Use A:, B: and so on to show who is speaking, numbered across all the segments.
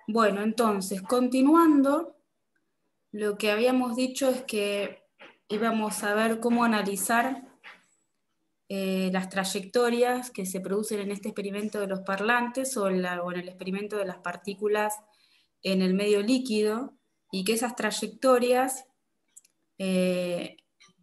A: Bueno, entonces, continuando, lo que habíamos dicho es que íbamos a ver cómo analizar las trayectorias que se producen en este experimento de los parlantes o en el experimento de las partículas en el medio líquido, y que esas trayectorias, en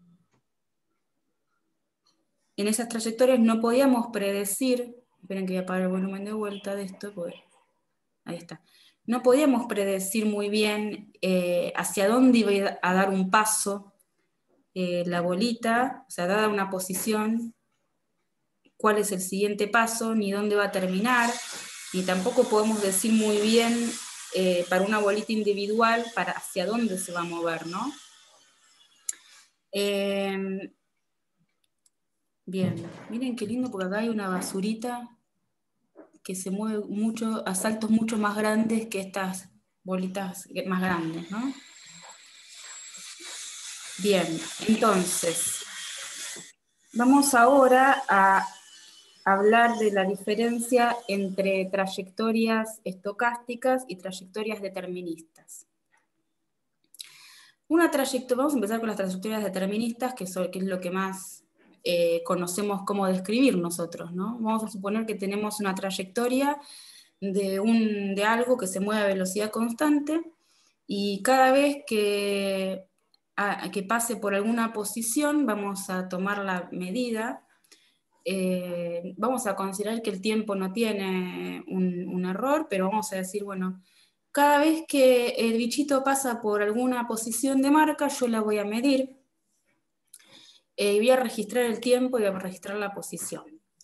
A: esas trayectorias no podíamos predecir, esperen que voy a apagar el volumen de vuelta de esto, pues, ahí está. No podíamos predecir muy bien hacia dónde iba a dar un paso la bolita, o sea, dada una posición, cuál es el siguiente paso, ni dónde va a terminar, ni tampoco podemos decir muy bien para una bolita individual para hacia dónde se va a mover, ¿no? Bien, miren qué lindo, porque acá hay una basurita que se mueve mucho, a saltos mucho más grandes que estas bolitas más grandes, ¿no? Bien, entonces, vamos ahora a hablar de la diferencia entre trayectorias estocásticas y trayectorias deterministas. Vamos a empezar con las trayectorias deterministas, que es lo que más conocemos cómo describir nosotros, ¿no? Vamos a suponer que tenemos una trayectoria de algo que se mueve a velocidad constante, y cada vez que pase por alguna posición vamos a tomar la medida. Vamos a considerar que el tiempo no tiene un error, pero vamos a decir, bueno, cada vez que el bichito pasa por alguna posición de marca, yo la voy a medir, y voy a registrar el tiempo y voy a registrar la posición.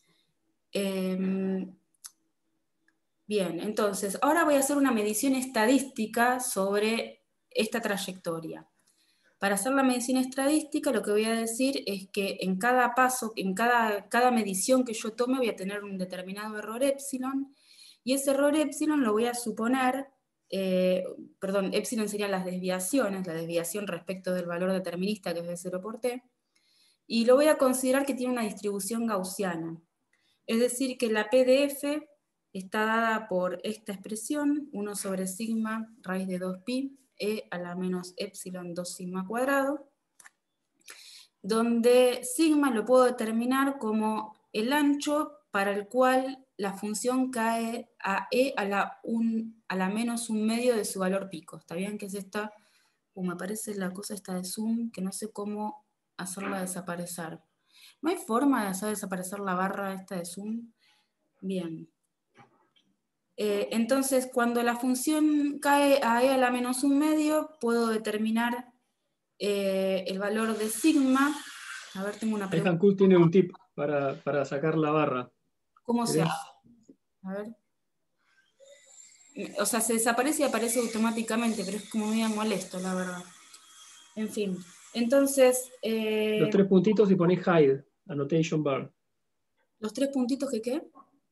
A: Bien, entonces, ahora voy a hacer una medición estadística sobre esta trayectoria. Para hacer la medición estadística, lo que voy a decir es que en cada paso, en cada medición que yo tome, voy a tener un determinado error épsilon, y ese error épsilon lo voy a suponer, perdón, épsilon serían las desviaciones, la desviación respecto del valor determinista, que es de 0 por t, y lo voy a considerar que tiene una distribución gaussiana. Es decir, que la PDF está dada por esta expresión, 1 sobre sigma raíz de 2pi, e a la menos épsilon 2 sigma cuadrado, donde sigma lo puedo determinar como el ancho para el cual la función cae a e a la menos 1/2 de su valor pico. ¿Está bien? Que es esta, me parece la cosa esta de zoom, que no sé cómo hacerla desaparecer. ¿No hay forma de hacer desaparecer la barra esta de zoom? Bien. Entonces, cuando la función cae a e a la menos 1/2, puedo determinar el valor de sigma. A ver, tengo una pregunta.
B: Hankook tiene un tip para sacar la barra.
A: ¿Cómo se hace? A ver. O sea, se desaparece y aparece automáticamente, pero es como medio molesto, la verdad. En fin. Entonces...
B: Los 3 puntitos y ponés hide, annotation bar.
A: ¿Los 3 puntitos que qué?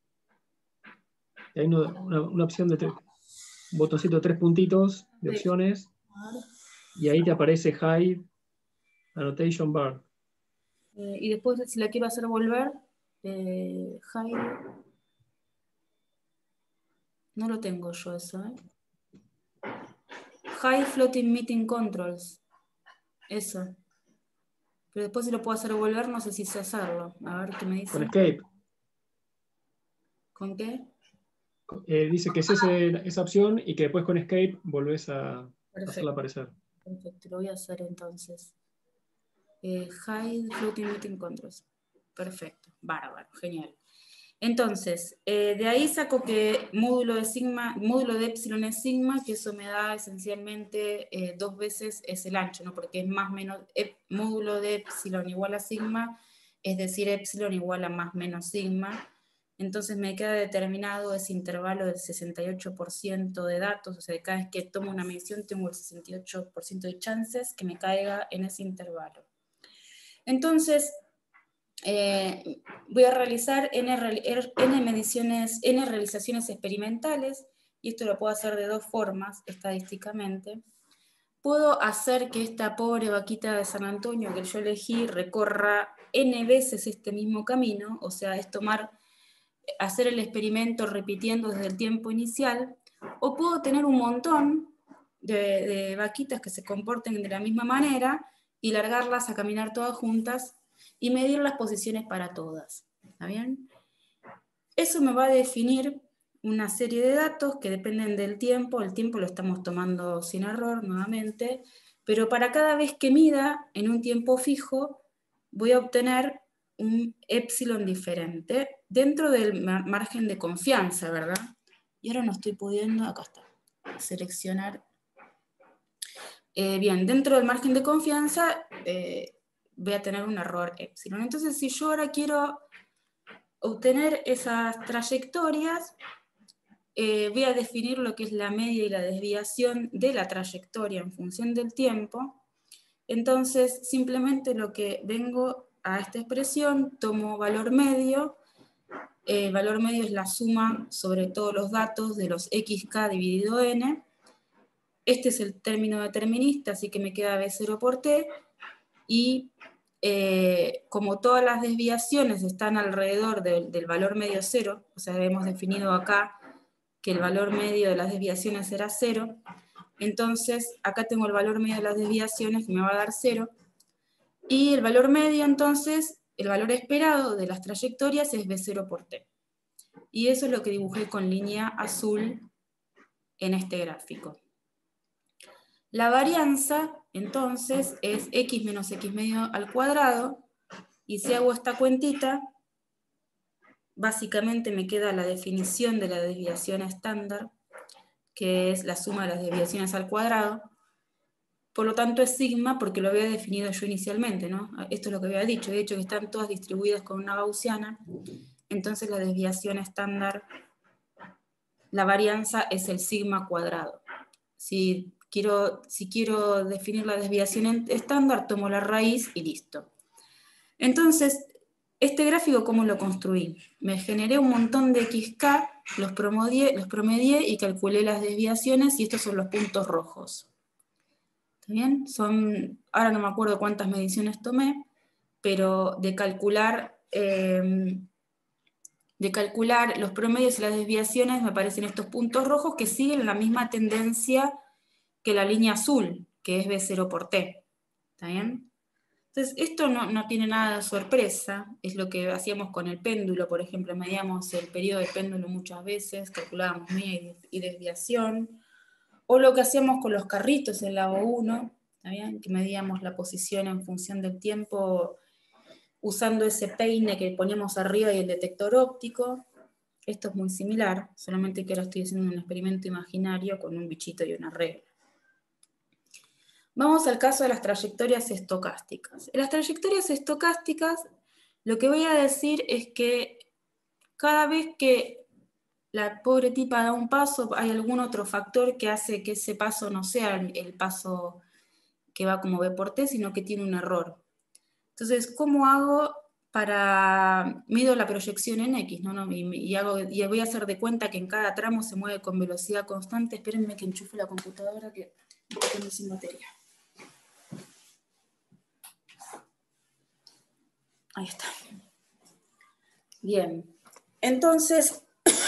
B: Y hay una opción de un botoncito de 3 puntitos de opciones, y ahí te aparece hide, annotation bar.
A: Y después, si la quiero hacer volver, hide... No lo tengo yo eso, ¿eh? Hide floating meeting controls. Eso. Pero después si lo puedo hacer volver, no sé si sé hacerlo. A ver qué me dice.
B: Con escape.
A: ¿Con qué?
B: Dice que es esa opción y que después con escape volvés a hacerla aparecer.
A: Perfecto, lo voy a hacer entonces. Hide floating meeting controls. Perfecto, bárbaro, genial. Entonces, de ahí saco que módulo de épsilon es sigma, que eso me da esencialmente 2 veces es el ancho, ¿no? Porque es más o menos módulo de épsilon igual a sigma, es decir, épsilon igual a más menos sigma. Entonces me queda determinado ese intervalo del 68% de datos, o sea, cada vez que tomo una medición tengo el 68% de chances que me caiga en ese intervalo. Entonces, voy a realizar N realizaciones experimentales, y esto lo puedo hacer de 2 formas estadísticamente. Puedo hacer que esta pobre vaquita de San Antonio que yo elegí recorra N veces este mismo camino, o sea, es hacer el experimento repitiendo desde el tiempo inicial, o puedo tener un montón de vaquitas que se comporten de la misma manera y largarlas a caminar todas juntas y medir las posiciones para todas. ¿Está bien? Eso me va a definir una serie de datos que dependen del tiempo. El tiempo lo estamos tomando sin error nuevamente, pero para cada vez que mida en un tiempo fijo, voy a obtener un epsilon diferente dentro del margen de confianza, ¿verdad? Y ahora no estoy pudiendo, acá está, seleccionar. Bien, dentro del margen de confianza voy a tener un error epsilon. Entonces, si yo ahora quiero obtener esas trayectorias, voy a definir lo que es la media y la desviación de la trayectoria en función del tiempo. Entonces, simplemente lo que vengo a esta expresión, tomo valor medio. El valor medio es la suma sobre todos los datos de los xk dividido n. Este es el término determinista, así que me queda B0 por t. Y como todas las desviaciones están alrededor del valor medio 0, o sea, hemos definido acá que el valor medio de las desviaciones era 0, entonces acá tengo el valor medio de las desviaciones que me va a dar 0, y el valor medio entonces, el valor esperado de las trayectorias es B0 por t. Y eso es lo que dibujé con línea azul en este gráfico. La varianza, entonces, es x menos x medio al cuadrado, y si hago esta cuentita, básicamente me queda la definición de la desviación estándar, que es la suma de las desviaciones al cuadrado. Por lo tanto es sigma porque lo había definido yo inicialmente, ¿no? Esto es lo que había dicho, he dicho que están todas distribuidas con una gaussiana, entonces la desviación estándar, la varianza es el sigma cuadrado. Si quiero definir la desviación estándar, tomo la raíz y listo. Entonces, este gráfico, ¿cómo lo construí? Me generé un montón de xk, los promedié y calculé las desviaciones, y estos son los puntos rojos. ¿Está bien? Ahora no me acuerdo cuántas mediciones tomé, pero de calcular los promedios y las desviaciones me aparecen estos puntos rojos que siguen la misma tendencia que la línea azul, que es B0 por T. ¿Está bien? Entonces, esto no tiene nada de sorpresa, es lo que hacíamos con el péndulo, por ejemplo, medíamos el periodo de péndulo muchas veces, calculábamos media y desviación, o lo que hacíamos con los carritos en la O1, ¿está bien? Que medíamos la posición en función del tiempo usando ese peine que poníamos arriba y el detector óptico. Esto es muy similar, solamente que ahora estoy haciendo un experimento imaginario con un bichito y una regla. Vamos al caso de las trayectorias estocásticas. En las trayectorias estocásticas, lo que voy a decir es que cada vez que la pobre tipa da un paso, hay algún otro factor que hace que ese paso no sea el paso que va como B por T, sino que tiene un error. Entonces, ¿cómo hago mido la proyección en X, ¿no? Y voy a hacer de cuenta que en cada tramo se mueve con velocidad constante. Espérenme que enchufe la computadora que estoy quedando sin batería. Ahí está. Bien. Entonces,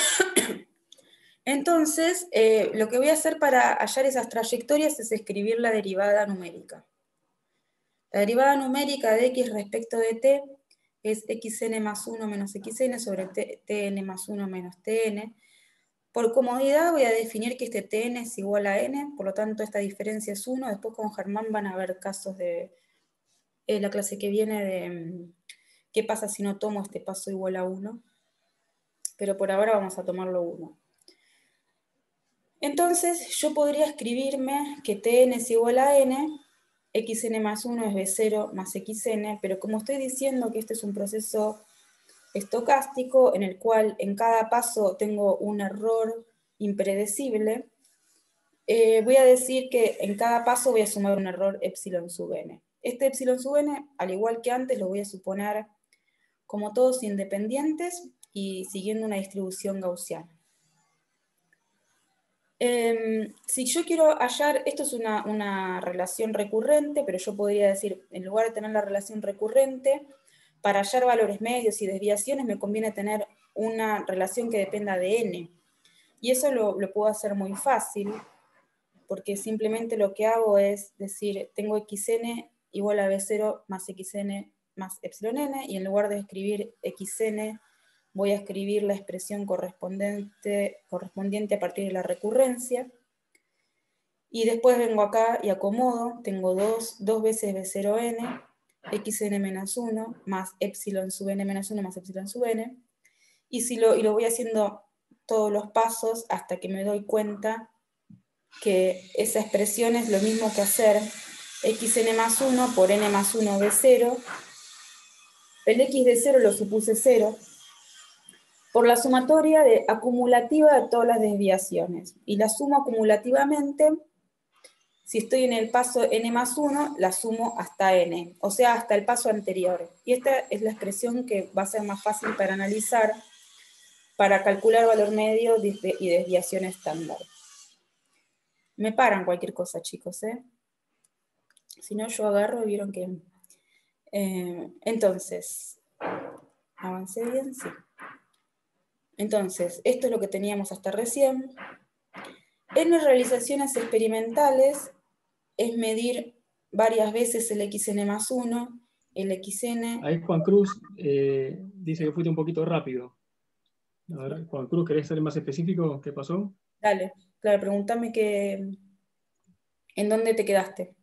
A: lo que voy a hacer para hallar esas trayectorias es escribir la derivada numérica. La derivada numérica de x respecto de t es xn más 1 menos xn sobre tn más 1 menos tn. Por comodidad voy a definir que este tn es igual a n, por lo tanto esta diferencia es 1. Después con Germán van a ver casos de la clase que viene de qué pasa si no tomo este paso igual a 1. Pero por ahora vamos a tomarlo 1. Entonces yo podría escribirme que tn es igual a n, xn más 1 es b0 más xn, pero como estoy diciendo que este es un proceso estocástico en el cual en cada paso tengo un error impredecible, voy a decir que en cada paso voy a sumar un error epsilon sub n. Este epsilon sub n, al igual que antes, lo voy a suponer como todos independientes y siguiendo una distribución gaussiana. Si yo quiero hallar, esto es una relación recurrente, pero yo podría decir, en lugar de tener la relación recurrente, para hallar valores medios y desviaciones me conviene tener una relación que dependa de n. Y eso lo puedo hacer muy fácil, porque simplemente lo que hago es decir, tengo xn igual a b0 más xn más epsilon n, y en lugar de escribir xn, voy a escribir la expresión correspondiente a partir de la recurrencia. Y después vengo acá y acomodo, tengo dos veces b0n, xn menos 1, más epsilon sub n menos 1 más epsilon sub n, y lo voy haciendo todos los pasos hasta que me doy cuenta que esa expresión es lo mismo que hacer xn más 1 por n más 1 b0, el x de 0 lo supuse 0, por la sumatoria acumulativa de todas las desviaciones, y la sumo acumulativamente. Si estoy en el paso n más 1, la sumo hasta n, o sea, hasta el paso anterior. Y esta es la expresión que va a ser más fácil para analizar, para calcular valor medio y desviación estándar. Me paran cualquier cosa, chicos, ¿eh? Si no, yo agarro y vieron que... entonces, ¿avancé bien? Sí. Entonces, esto es lo que teníamos hasta recién. En las realizaciones experimentales es medir varias veces el xn más 1, el xn...
B: Ahí Juan Cruz dice que fuiste un poquito rápido. A ver, Juan Cruz, ¿querés ser más específico? ¿Qué pasó?
A: Dale, claro, pregúntame ¿en dónde te quedaste?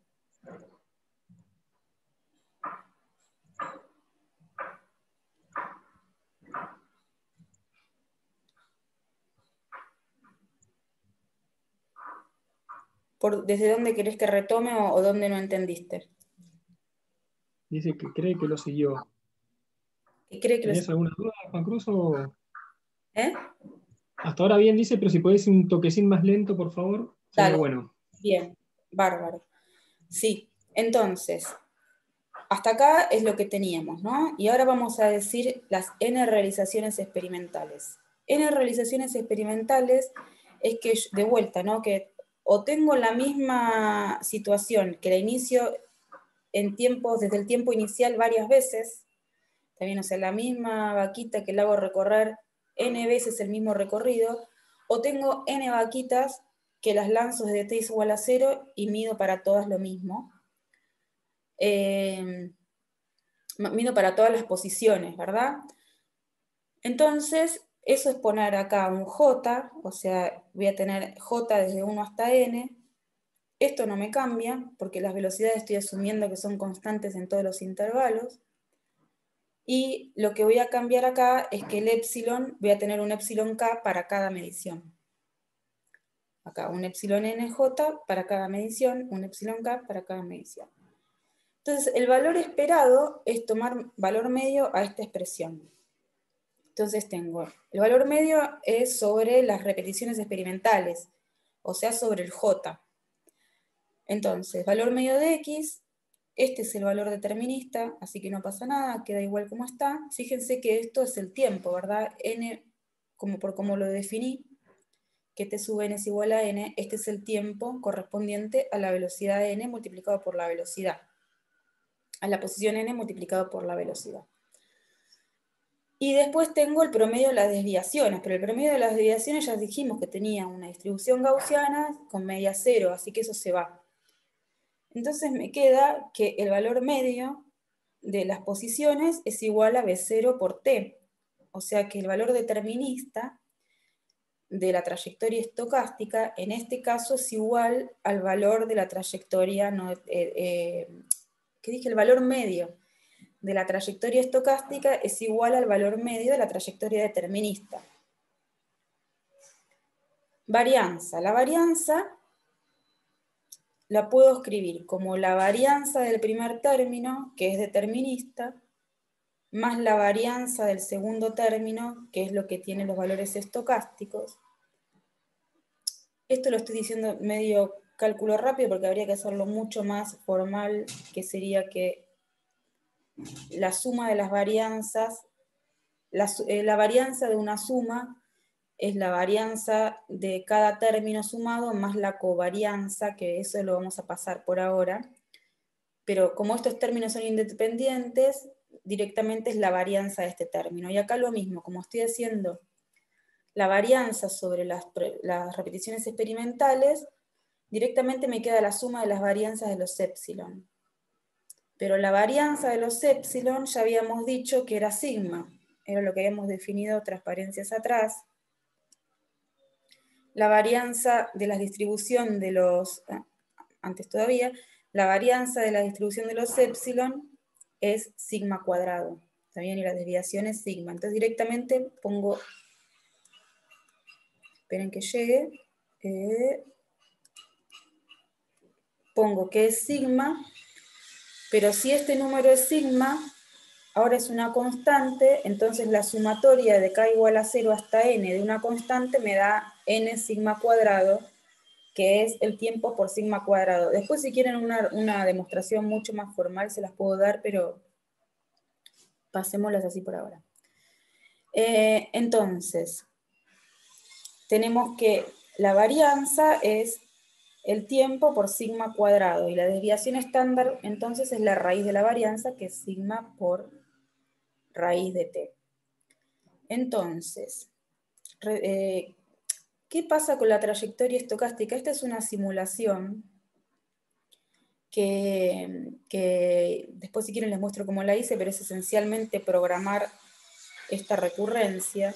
A: ¿Desde dónde querés que retome o dónde no entendiste?
B: Dice que cree que lo siguió. ¿Tenías
A: ¿Eh?
B: alguna duda, Juan Cruz? Hasta ahora bien dice, pero si podés un toquecín más lento, por favor, sería
A: Dale,
B: bueno.
A: bien, bárbaro. Sí, entonces, hasta acá es lo que teníamos, ¿no? Y ahora vamos a decir las n realizaciones experimentales. N realizaciones experimentales es que, de vuelta, ¿no? Que o tengo la misma situación que la inicio desde el tiempo inicial varias veces, también, o sea, la misma vaquita que la hago recorrer n veces el mismo recorrido, o tengo n vaquitas que las lanzo desde t es igual a 0 y mido para todas lo mismo. Mido para todas las posiciones, ¿verdad? Entonces, eso es poner acá un j, o sea, voy a tener j desde 1 hasta n. Esto no me cambia, porque las velocidades estoy asumiendo que son constantes en todos los intervalos. Y lo que voy a cambiar acá es que el epsilon, voy a tener un epsilon k para cada medición. Acá, un epsilon nj para cada medición, un epsilon k para cada medición. Entonces, el valor esperado es tomar valor medio a esta expresión. Entonces tengo, el valor medio es sobre las repeticiones experimentales, o sea, sobre el j. Entonces, valor medio de x, este es el valor determinista, así que no pasa nada, queda igual como está. Fíjense que esto es el tiempo, ¿verdad? N, como lo definí, que t sub n es igual a n, este es el tiempo correspondiente a la velocidad de n multiplicado por la velocidad. A la posición n multiplicado por la velocidad. Y después tengo el promedio de las desviaciones, pero el promedio de las desviaciones ya dijimos que tenía una distribución gaussiana con media cero, así que eso se va. Entonces me queda que el valor medio de las posiciones es igual a B0 por T. O sea que el valor determinista de la trayectoria estocástica, en este caso, es igual al valor de la trayectoria, ¿qué dije? El valor medio de la trayectoria estocástica es igual al valor medio de la trayectoria determinista. Varianza. La varianza la puedo escribir como la varianza del primer término, que es determinista, más la varianza del segundo término, que es lo que tiene los valores estocásticos. Esto lo estoy diciendo medio cálculo rápido porque habría que hacerlo mucho más formal, que sería que la suma de las varianzas, la varianza de una suma es la varianza de cada término sumado más la covarianza, que eso lo vamos a pasar por ahora. Pero como estos términos son independientes, directamente es la varianza de este término. Y acá lo mismo, como estoy haciendo la varianza sobre las repeticiones experimentales, directamente me queda la suma de las varianzas de los épsilon. Pero la varianza de los épsilon ya habíamos dicho que era sigma, era lo que habíamos definido transparencias atrás. La varianza de la distribución de los, antes todavía, la varianza de la distribución de los épsilon es sigma cuadrado, ¿está bien? Y la desviación es sigma. Entonces directamente pongo, esperen que llegue, pongo que es sigma, pero si este número es sigma, ahora es una constante, entonces la sumatoria de k igual a 0 hasta n de una constante me da n sigma cuadrado, que es el tiempo por sigma cuadrado. Después si quieren una demostración mucho más formal se las puedo dar, pero pasémoslas así por ahora. Entonces, tenemos que la varianza es el tiempo por sigma cuadrado, y la desviación estándar entonces es la raíz de la varianza, que es sigma por raíz de t. Entonces, ¿qué pasa con la trayectoria estocástica? Esta es una simulación que después si quieren les muestro cómo la hice, pero es esencialmente programar esta recurrencia.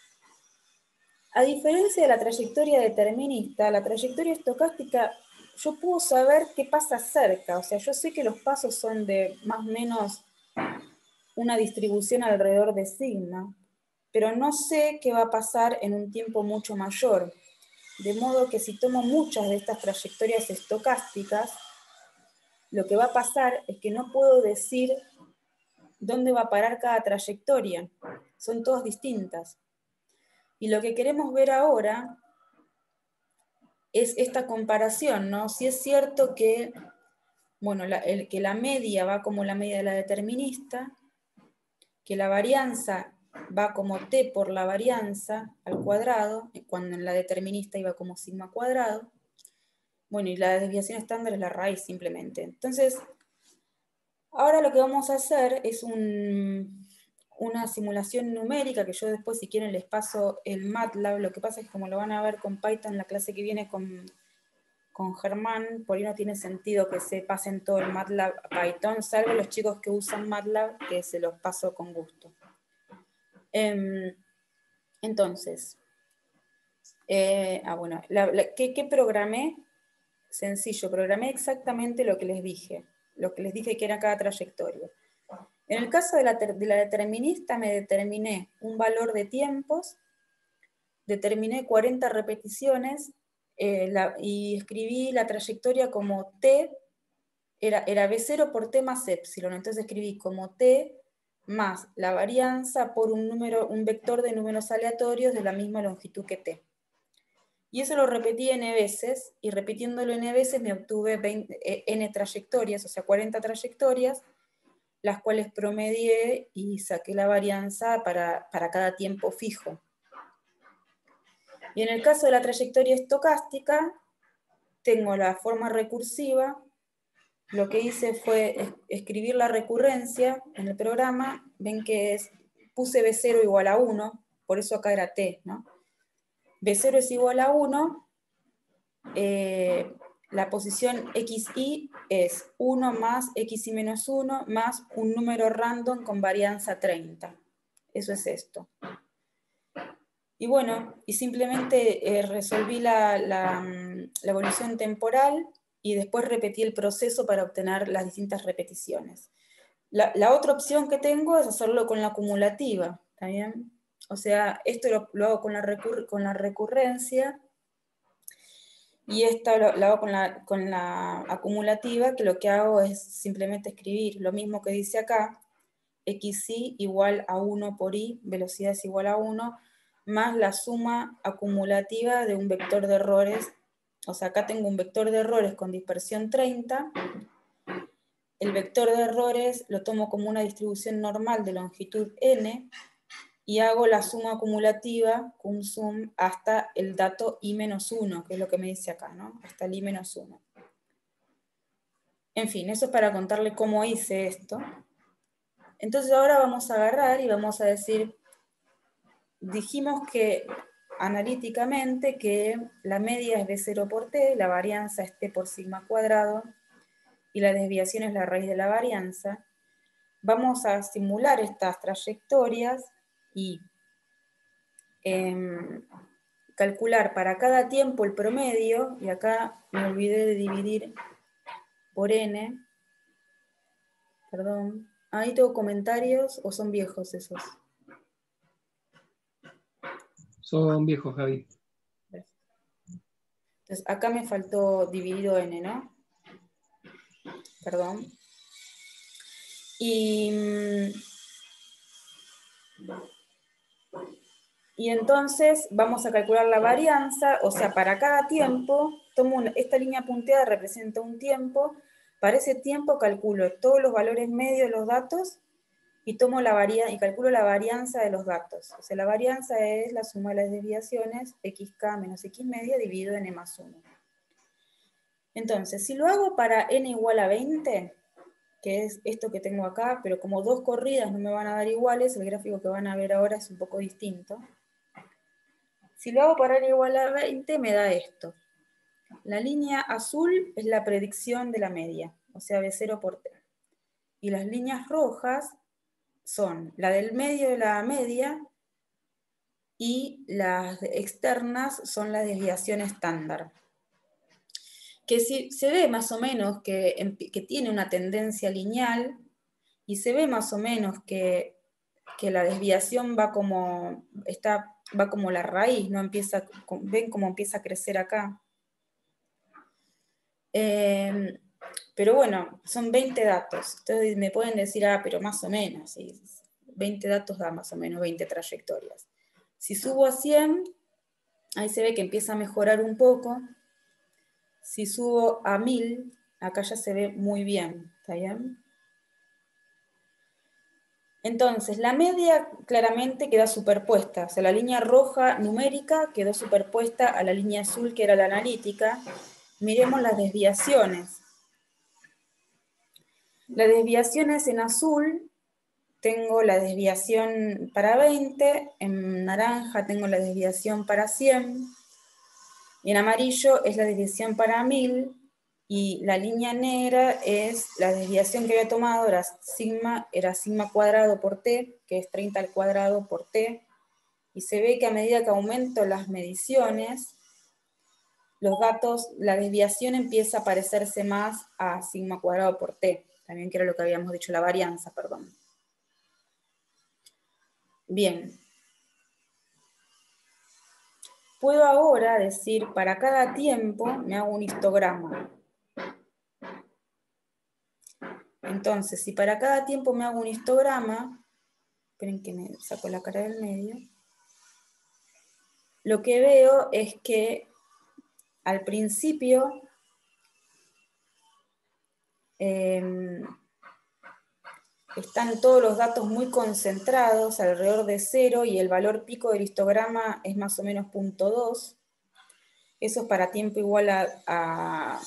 A: A diferencia de la trayectoria determinista, la trayectoria estocástica, yo puedo saber qué pasa cerca, o sea, yo sé que los pasos son de más o menos una distribución alrededor de sigma, pero no sé qué va a pasar en un tiempo mucho mayor. De modo que si tomo muchas de estas trayectorias estocásticas, lo que va a pasar es que no puedo decir dónde va a parar cada trayectoria. Son todas distintas. Y lo que queremos ver ahora es esta comparación, ¿no? Si es cierto que, bueno, que la media va como la media de la determinista, que la varianza va como t por la varianza al cuadrado, cuando en la determinista iba como sigma cuadrado. Bueno, y la desviación estándar es la raíz simplemente. Entonces, ahora lo que vamos a hacer es una simulación numérica, que yo después si quieren les paso el MATLAB. Lo que pasa es que como lo van a ver con Python en la clase que viene con Germán, por ahí no tiene sentido que se pasen todo el MATLAB a Python, salvo los chicos que usan MATLAB, que se los paso con gusto. Entonces, bueno, ¿qué programé? Sencillo, programé exactamente lo que les dije que era cada trayectoria. En el caso de la determinista me determiné un valor de tiempos, determiné 40 repeticiones y escribí la trayectoria como t, era B0 por t más épsilon, entonces escribí como t más la varianza por un vector de números aleatorios de la misma longitud que t. Y eso lo repetí n veces, y repitiéndolo n veces me obtuve n trayectorias, o sea, 40 trayectorias, las cuales promedié y saqué la varianza para cada tiempo fijo. Y en el caso de la trayectoria estocástica, tengo la forma recursiva. Lo que hice fue escribir la recurrencia en el programa. Ven que puse B0 igual a 1, por eso acá era t, ¿no? B0 es igual a 1, la posición xy es 1 más xy menos 1 más un número random con varianza 30. Eso es esto. Y bueno, y simplemente resolví la evolución temporal y después repetí el proceso para obtener las distintas repeticiones. La otra opción que tengo es hacerlo con la acumulativa, ¿está bien? O sea, esto lo hago con la recurrencia, y esto lo hago con la acumulativa, que lo que hago es simplemente escribir lo mismo que dice acá, xy igual a 1 por y, velocidad es igual a 1, más la suma acumulativa de un vector de errores. O sea, acá tengo un vector de errores con dispersión 30. El vector de errores lo tomo como una distribución normal de longitud n, y hago la suma acumulativa, cum sum, hasta el dato i-1, que es lo que me dice acá, ¿no? Hasta el i-1. En fin, eso es para contarle cómo hice esto. Entonces ahora vamos a agarrar y vamos a decir, dijimos que analíticamente que la media es B0 por T, la varianza es T por sigma cuadrado, y la desviación es la raíz de la varianza. Vamos a simular estas trayectorias y calcular para cada tiempo el promedio, y acá me olvidé de dividir por n, perdón. ¿Ahí tengo comentarios o son viejos esos?
B: Son viejos, Javi.
A: Entonces, acá me faltó dividido n, ¿no? Perdón. Y entonces vamos a calcular la varianza, o sea, para cada tiempo, tomo esta línea punteada representa un tiempo, para ese tiempo calculo todos los valores medios de los datos y calculo la varianza de los datos. O sea, la varianza es la suma de las desviaciones, xk menos x media dividido en n más 1. Entonces, si lo hago para n igual a 20, que es esto que tengo acá, pero como dos corridas no me van a dar iguales, el gráfico que van a ver ahora es un poco distinto. Si lo hago para n igual a 20, me da esto. La línea azul es la predicción de la media, o sea, B0 por T. Y las líneas rojas son la del medio de la media y las externas son la desviación estándar. Que si se ve más o menos que tiene una tendencia lineal y se ve más o menos que la desviación va como la raíz, ¿no? Ven cómo empieza a crecer acá. Pero bueno, son 20 datos. Entonces me pueden decir, pero más o menos, ¿sí? 20 datos da más o menos 20 trayectorias. Si subo a 100, ahí se ve que empieza a mejorar un poco. Si subo a 1000, acá ya se ve muy bien, ¿está bien? Entonces, la media claramente queda superpuesta, o sea, la línea roja numérica quedó superpuesta a la línea azul que era la analítica. Miremos las desviaciones. Las desviaciones en azul, tengo la desviación para 20, en naranja tengo la desviación para 100, y en amarillo es la desviación para 1000, y la línea negra es la desviación que había tomado, era sigma cuadrado por t, que es 30 al cuadrado por t, y se ve que a medida que aumento las mediciones, los datos, la desviación empieza a parecerse más a sigma cuadrado por t, también que era lo que habíamos dicho, la varianza, perdón. Bien. Puedo ahora decir, para cada tiempo me hago un histograma. Entonces, si para cada tiempo me hago un histograma, esperen que me saco la cara del medio, lo que veo es que al principio están todos los datos muy concentrados, alrededor de 0, y el valor pico del histograma es más o menos 0.2. Eso es para tiempo igual a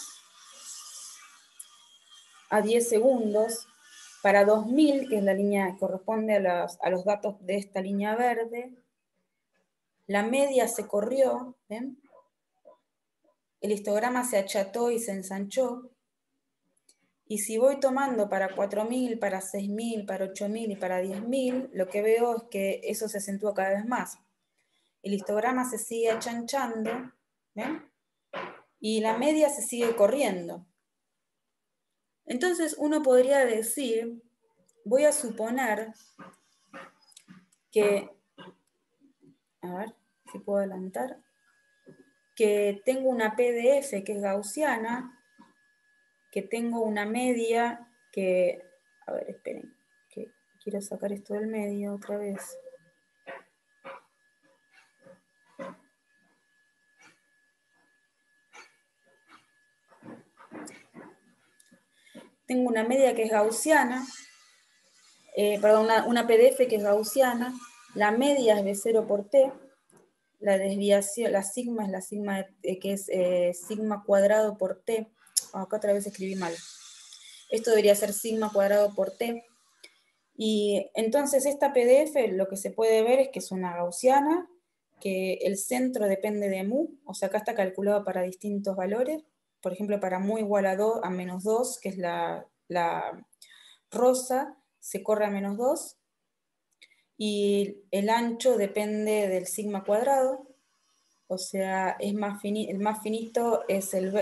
A: 10 segundos. Para 2000, que es la línea que corresponde a los datos de esta línea verde, la media se corrió, ¿ven? El histograma se acható y se ensanchó. Y si voy tomando para 4000, para 6000, para 8000 y para 10000, lo que veo es que eso se acentúa cada vez más. El histograma se sigue achanchando, ¿ven? Y la media se sigue corriendo. Entonces uno podría decir, voy a suponer que, a ver si puedo adelantar, que tengo una PDF que es gaussiana, que tengo una media que, a ver, esperen, que quiero sacar esto del medio otra vez. Tengo una media que es gaussiana, perdón, una PDF que es gaussiana, la media es B0 por T, la desviación, la sigma es la sigma que es sigma cuadrado por T. Acá otra vez escribí mal. Esto debería ser sigma cuadrado por T. Y entonces esta PDF lo que se puede ver es que es una gaussiana, que el centro depende de mu, o sea, acá está calculado para distintos valores, por ejemplo, para mu igual a menos 2, que es la rosa, se corre a menos 2, y el ancho depende del sigma cuadrado, o sea, el más finito es el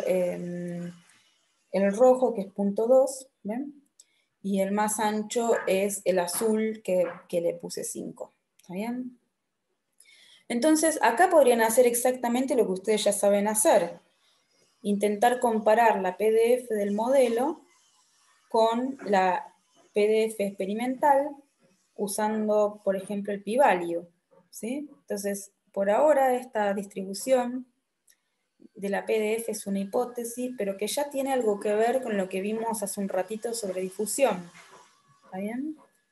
A: rojo, que es 0.2, ¿ven? Y el más ancho es el azul, que le puse 5, ¿está bien? Entonces, acá podrían hacer exactamente lo que ustedes ya saben hacer. Intentar comparar la PDF del modelo con la PDF experimental usando, por ejemplo, el p-value, ¿sí? Entonces, por ahora esta distribución de la PDF es una hipótesis, pero que ya tiene algo que ver con lo que vimos hace un ratito sobre difusión. ¿Está bien?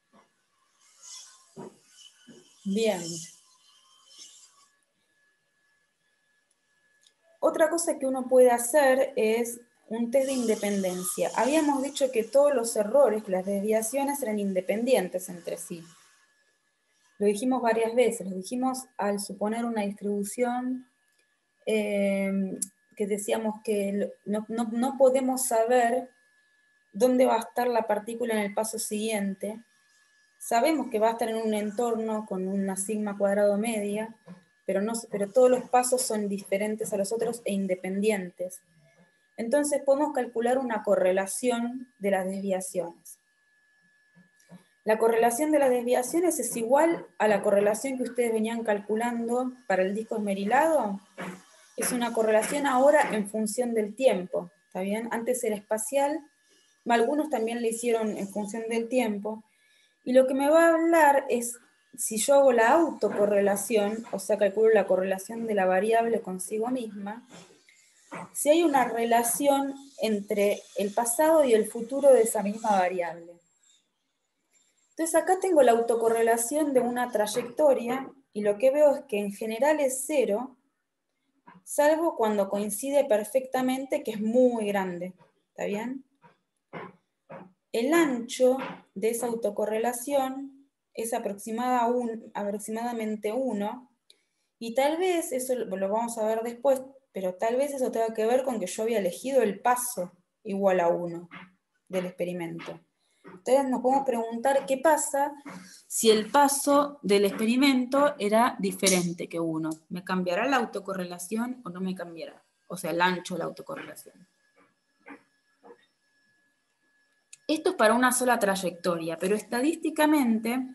A: Bien. Otra cosa que uno puede hacer es un test de independencia. Habíamos dicho que todos los errores, que las desviaciones eran independientes entre sí. Lo dijimos varias veces, lo dijimos al suponer una distribución que decíamos que no podemos saber dónde va a estar la partícula en el paso siguiente. Sabemos que va a estar en un entorno con una sigma cuadrado media, pero todos los pasos son diferentes a los otros e independientes. Entonces podemos calcular una correlación de las desviaciones. La correlación de las desviaciones es igual a la correlación que ustedes venían calculando para el disco esmerilado. Es una correlación ahora en función del tiempo, ¿está bien? Antes era espacial, algunos también le hicieron en función del tiempo, y lo que me va a hablar es, si yo hago la autocorrelación, o sea, calculo la correlación de la variable consigo misma, si hay una relación entre el pasado y el futuro de esa misma variable. Entonces acá tengo la autocorrelación de una trayectoria, y lo que veo es que en general es 0, salvo cuando coincide perfectamente, que es muy grande. ¿Está bien? El ancho de esa autocorrelación es aproximadamente 1, y tal vez, eso lo vamos a ver después, pero tal vez eso tenga que ver con que yo había elegido el paso igual a 1 del experimento. Entonces nos podemos preguntar qué pasa si el paso del experimento era diferente que 1. ¿Me cambiará la autocorrelación o no me cambiará? O sea, el ancho de la autocorrelación. Esto es para una sola trayectoria, pero estadísticamente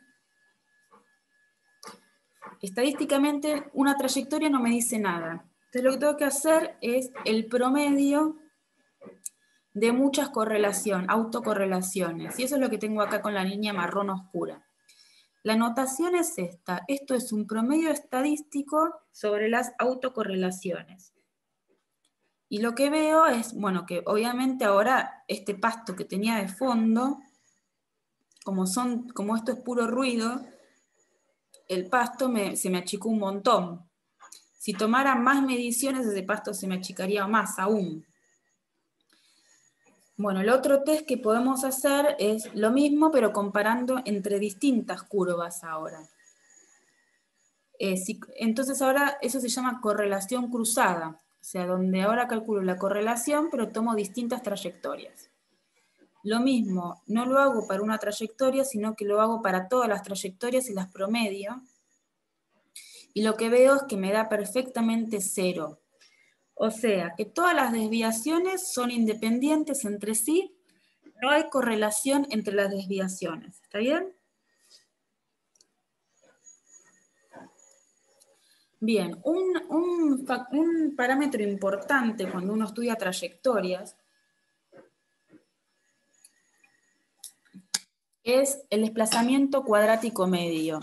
A: una trayectoria no me dice nada. Entonces lo que tengo que hacer es el promedio de muchas autocorrelaciones. Y eso es lo que tengo acá con la línea marrón oscura. La notación es esta. Esto es un promedio estadístico sobre las autocorrelaciones. Y lo que veo es, bueno, que obviamente ahora este pasto que tenía de fondo, como esto es puro ruido, el pasto se me achicó un montón. Si tomara más mediciones, ese pasto se me achicaría más aún. Bueno, el otro test que podemos hacer es lo mismo, pero comparando entre distintas curvas ahora. Entonces ahora eso se llama correlación cruzada, o sea, donde ahora calculo la correlación, pero tomo distintas trayectorias. Lo mismo, no lo hago para una trayectoria, sino que lo hago para todas las trayectorias y las promedio. Y lo que veo es que me da perfectamente 0. O sea, que todas las desviaciones son independientes entre sí, no hay correlación entre las desviaciones. ¿Está bien? Bien, un parámetro importante cuando uno estudia trayectorias es el desplazamiento cuadrático medio.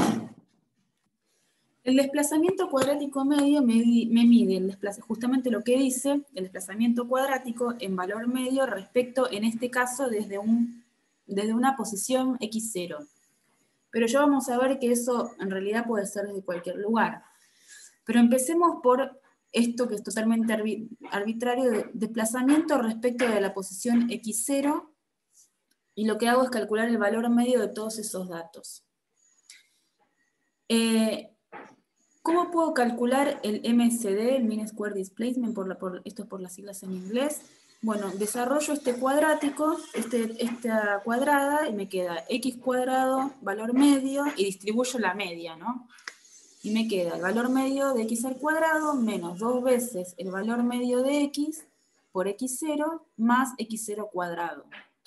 A: El desplazamiento cuadrático medio me mide justamente lo que dice, el desplazamiento cuadrático en valor medio respecto, en este caso, desde una posición x0. Pero ya vamos a ver que eso en realidad puede ser desde cualquier lugar. Pero empecemos por esto que es totalmente arbitrario, de desplazamiento respecto de la posición x0, y lo que hago es calcular el valor medio de todos esos datos. ¿Cómo puedo calcular el MSD, el Mean Square Displacement, esto es por las siglas en inglés? Bueno, desarrollo este cuadrático, esta cuadrada, y me queda x cuadrado, valor medio, y distribuyo la media, ¿no? Y me queda el valor medio de x al cuadrado menos 2 veces el valor medio de x por x0 más x0 cuadrado.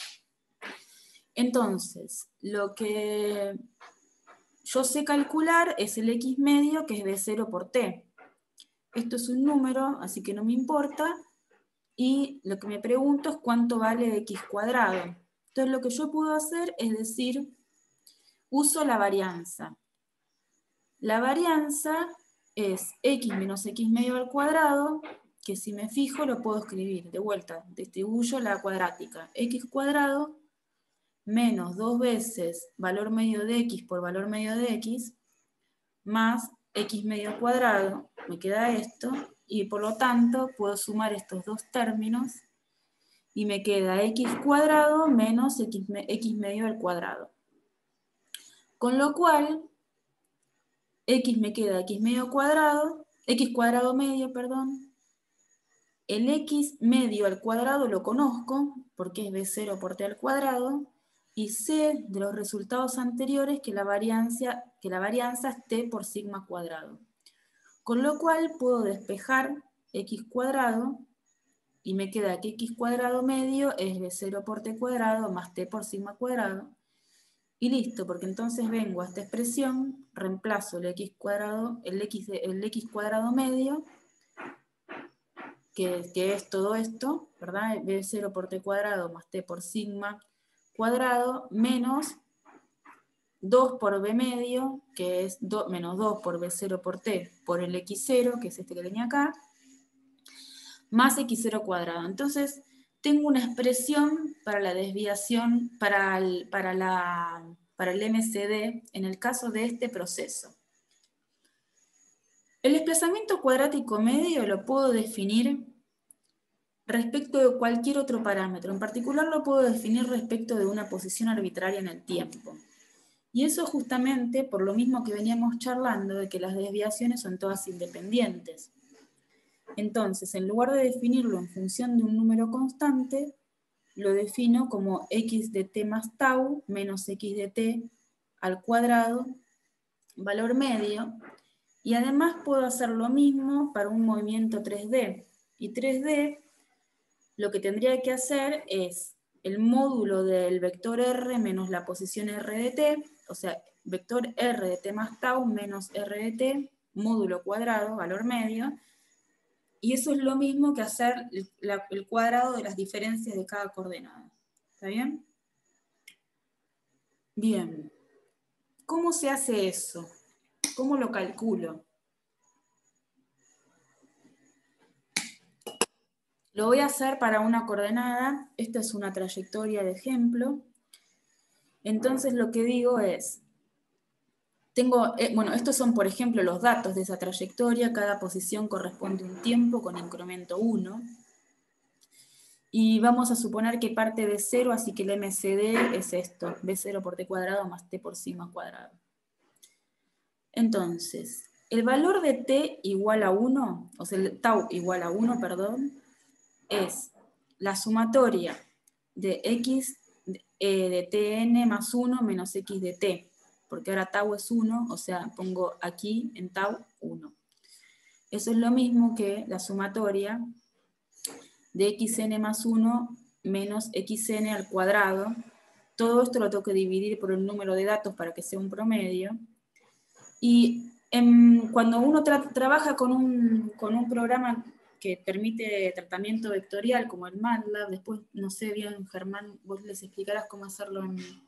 A: Entonces, lo que yo sé calcular es el x medio, que es b0 por t. Esto es un número, así que no me importa. Y lo que me pregunto es cuánto vale x cuadrado. Entonces lo que yo puedo hacer es decir, uso la varianza. La varianza es x menos x medio al cuadrado, que si me fijo lo puedo escribir. De vuelta, distribuyo la cuadrática. X cuadrado menos 2 veces valor medio de x por valor medio de x, más x medio cuadrado, me queda esto, y por lo tanto puedo sumar estos dos términos, y me queda x cuadrado menos x medio al cuadrado. Con lo cual, x me queda x cuadrado medio, perdón. El x medio al cuadrado lo conozco, porque es b0 por t al cuadrado, y sé de los resultados anteriores que la varianza es t por sigma cuadrado. Con lo cual puedo despejar x cuadrado, y me queda que x cuadrado medio es b0 por t cuadrado más t por sigma cuadrado, y listo, porque entonces vengo a esta expresión, reemplazo el x cuadrado medio, que es todo esto, ¿verdad? B0 por t cuadrado más t por sigma cuadrado, menos 2 por b medio, que es menos 2 por b0 por t, por el x0, que es este que tenía acá, más x0 cuadrado. Entonces, tengo una expresión para la desviación, para el MCD, en el caso de este proceso. El desplazamiento cuadrático medio lo puedo definir respecto de cualquier otro parámetro. En particular lo puedo definir respecto de una posición arbitraria en el tiempo. Y eso justamente por lo mismo que veníamos charlando, de que las desviaciones son todas independientes. Entonces, en lugar de definirlo en función de un número constante, lo defino como x de t más tau menos x de t al cuadrado, valor medio, y además puedo hacer lo mismo para un movimiento 3D. Y 3D, lo que tendría que hacer es el módulo del vector r menos la posición r de t, o sea, vector r de t más tau menos r de t, módulo cuadrado, valor medio, y eso es lo mismo que hacer el cuadrado de las diferencias de cada coordenada. ¿Está bien? Bien. ¿Cómo se hace eso? ¿Cómo lo calculo? Lo voy a hacer para una coordenada. Esta es una trayectoria de ejemplo. Entonces lo que digo es, bueno, estos son por ejemplo los datos de esa trayectoria. Cada posición corresponde a un tiempo con incremento 1. Y vamos a suponer que parte de 0, así que el MCD es esto, b0 por t cuadrado más t por sigma cuadrado. Entonces, el valor de t igual a 1, o sea, el tau igual a 1, perdón, es la sumatoria de x de tn más 1 menos x de t, porque ahora tau es 1, o sea, pongo aquí en tau 1. Eso es lo mismo que la sumatoria de xn más 1 menos xn al cuadrado. Todo esto lo tengo que dividir por el número de datos para que sea un promedio. Y cuando uno trabaja con un programa que permite tratamiento vectorial, como el MATLAB, después, no sé bien, Germán, vos les explicarás cómo hacerlo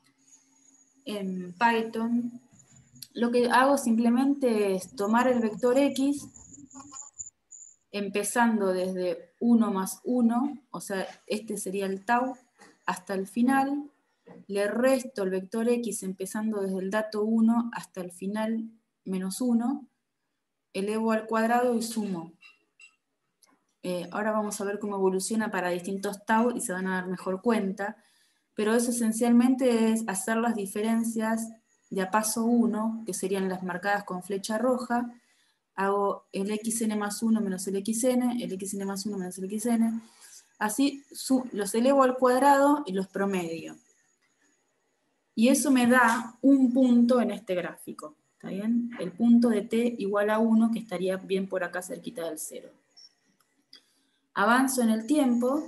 A: en Python. Lo que hago simplemente es tomar el vector X, empezando desde 1 más 1, o sea, este sería el tau, hasta el final, le resto el vector X empezando desde el dato 1 hasta el final menos 1, elevo al cuadrado y sumo. Ahora vamos a ver cómo evoluciona para distintos tau y se van a dar mejor cuenta, pero eso esencialmente es hacer las diferencias de a paso 1, que serían las marcadas con flecha roja, hago el xn más 1 menos el xn, el xn más 1 menos el xn, así los elevo al cuadrado y los promedio. Y eso me da un punto en este gráfico, ¿está bien? El punto de t igual a 1, que estaría bien por acá cerquita del 0. Avanzo en el tiempo,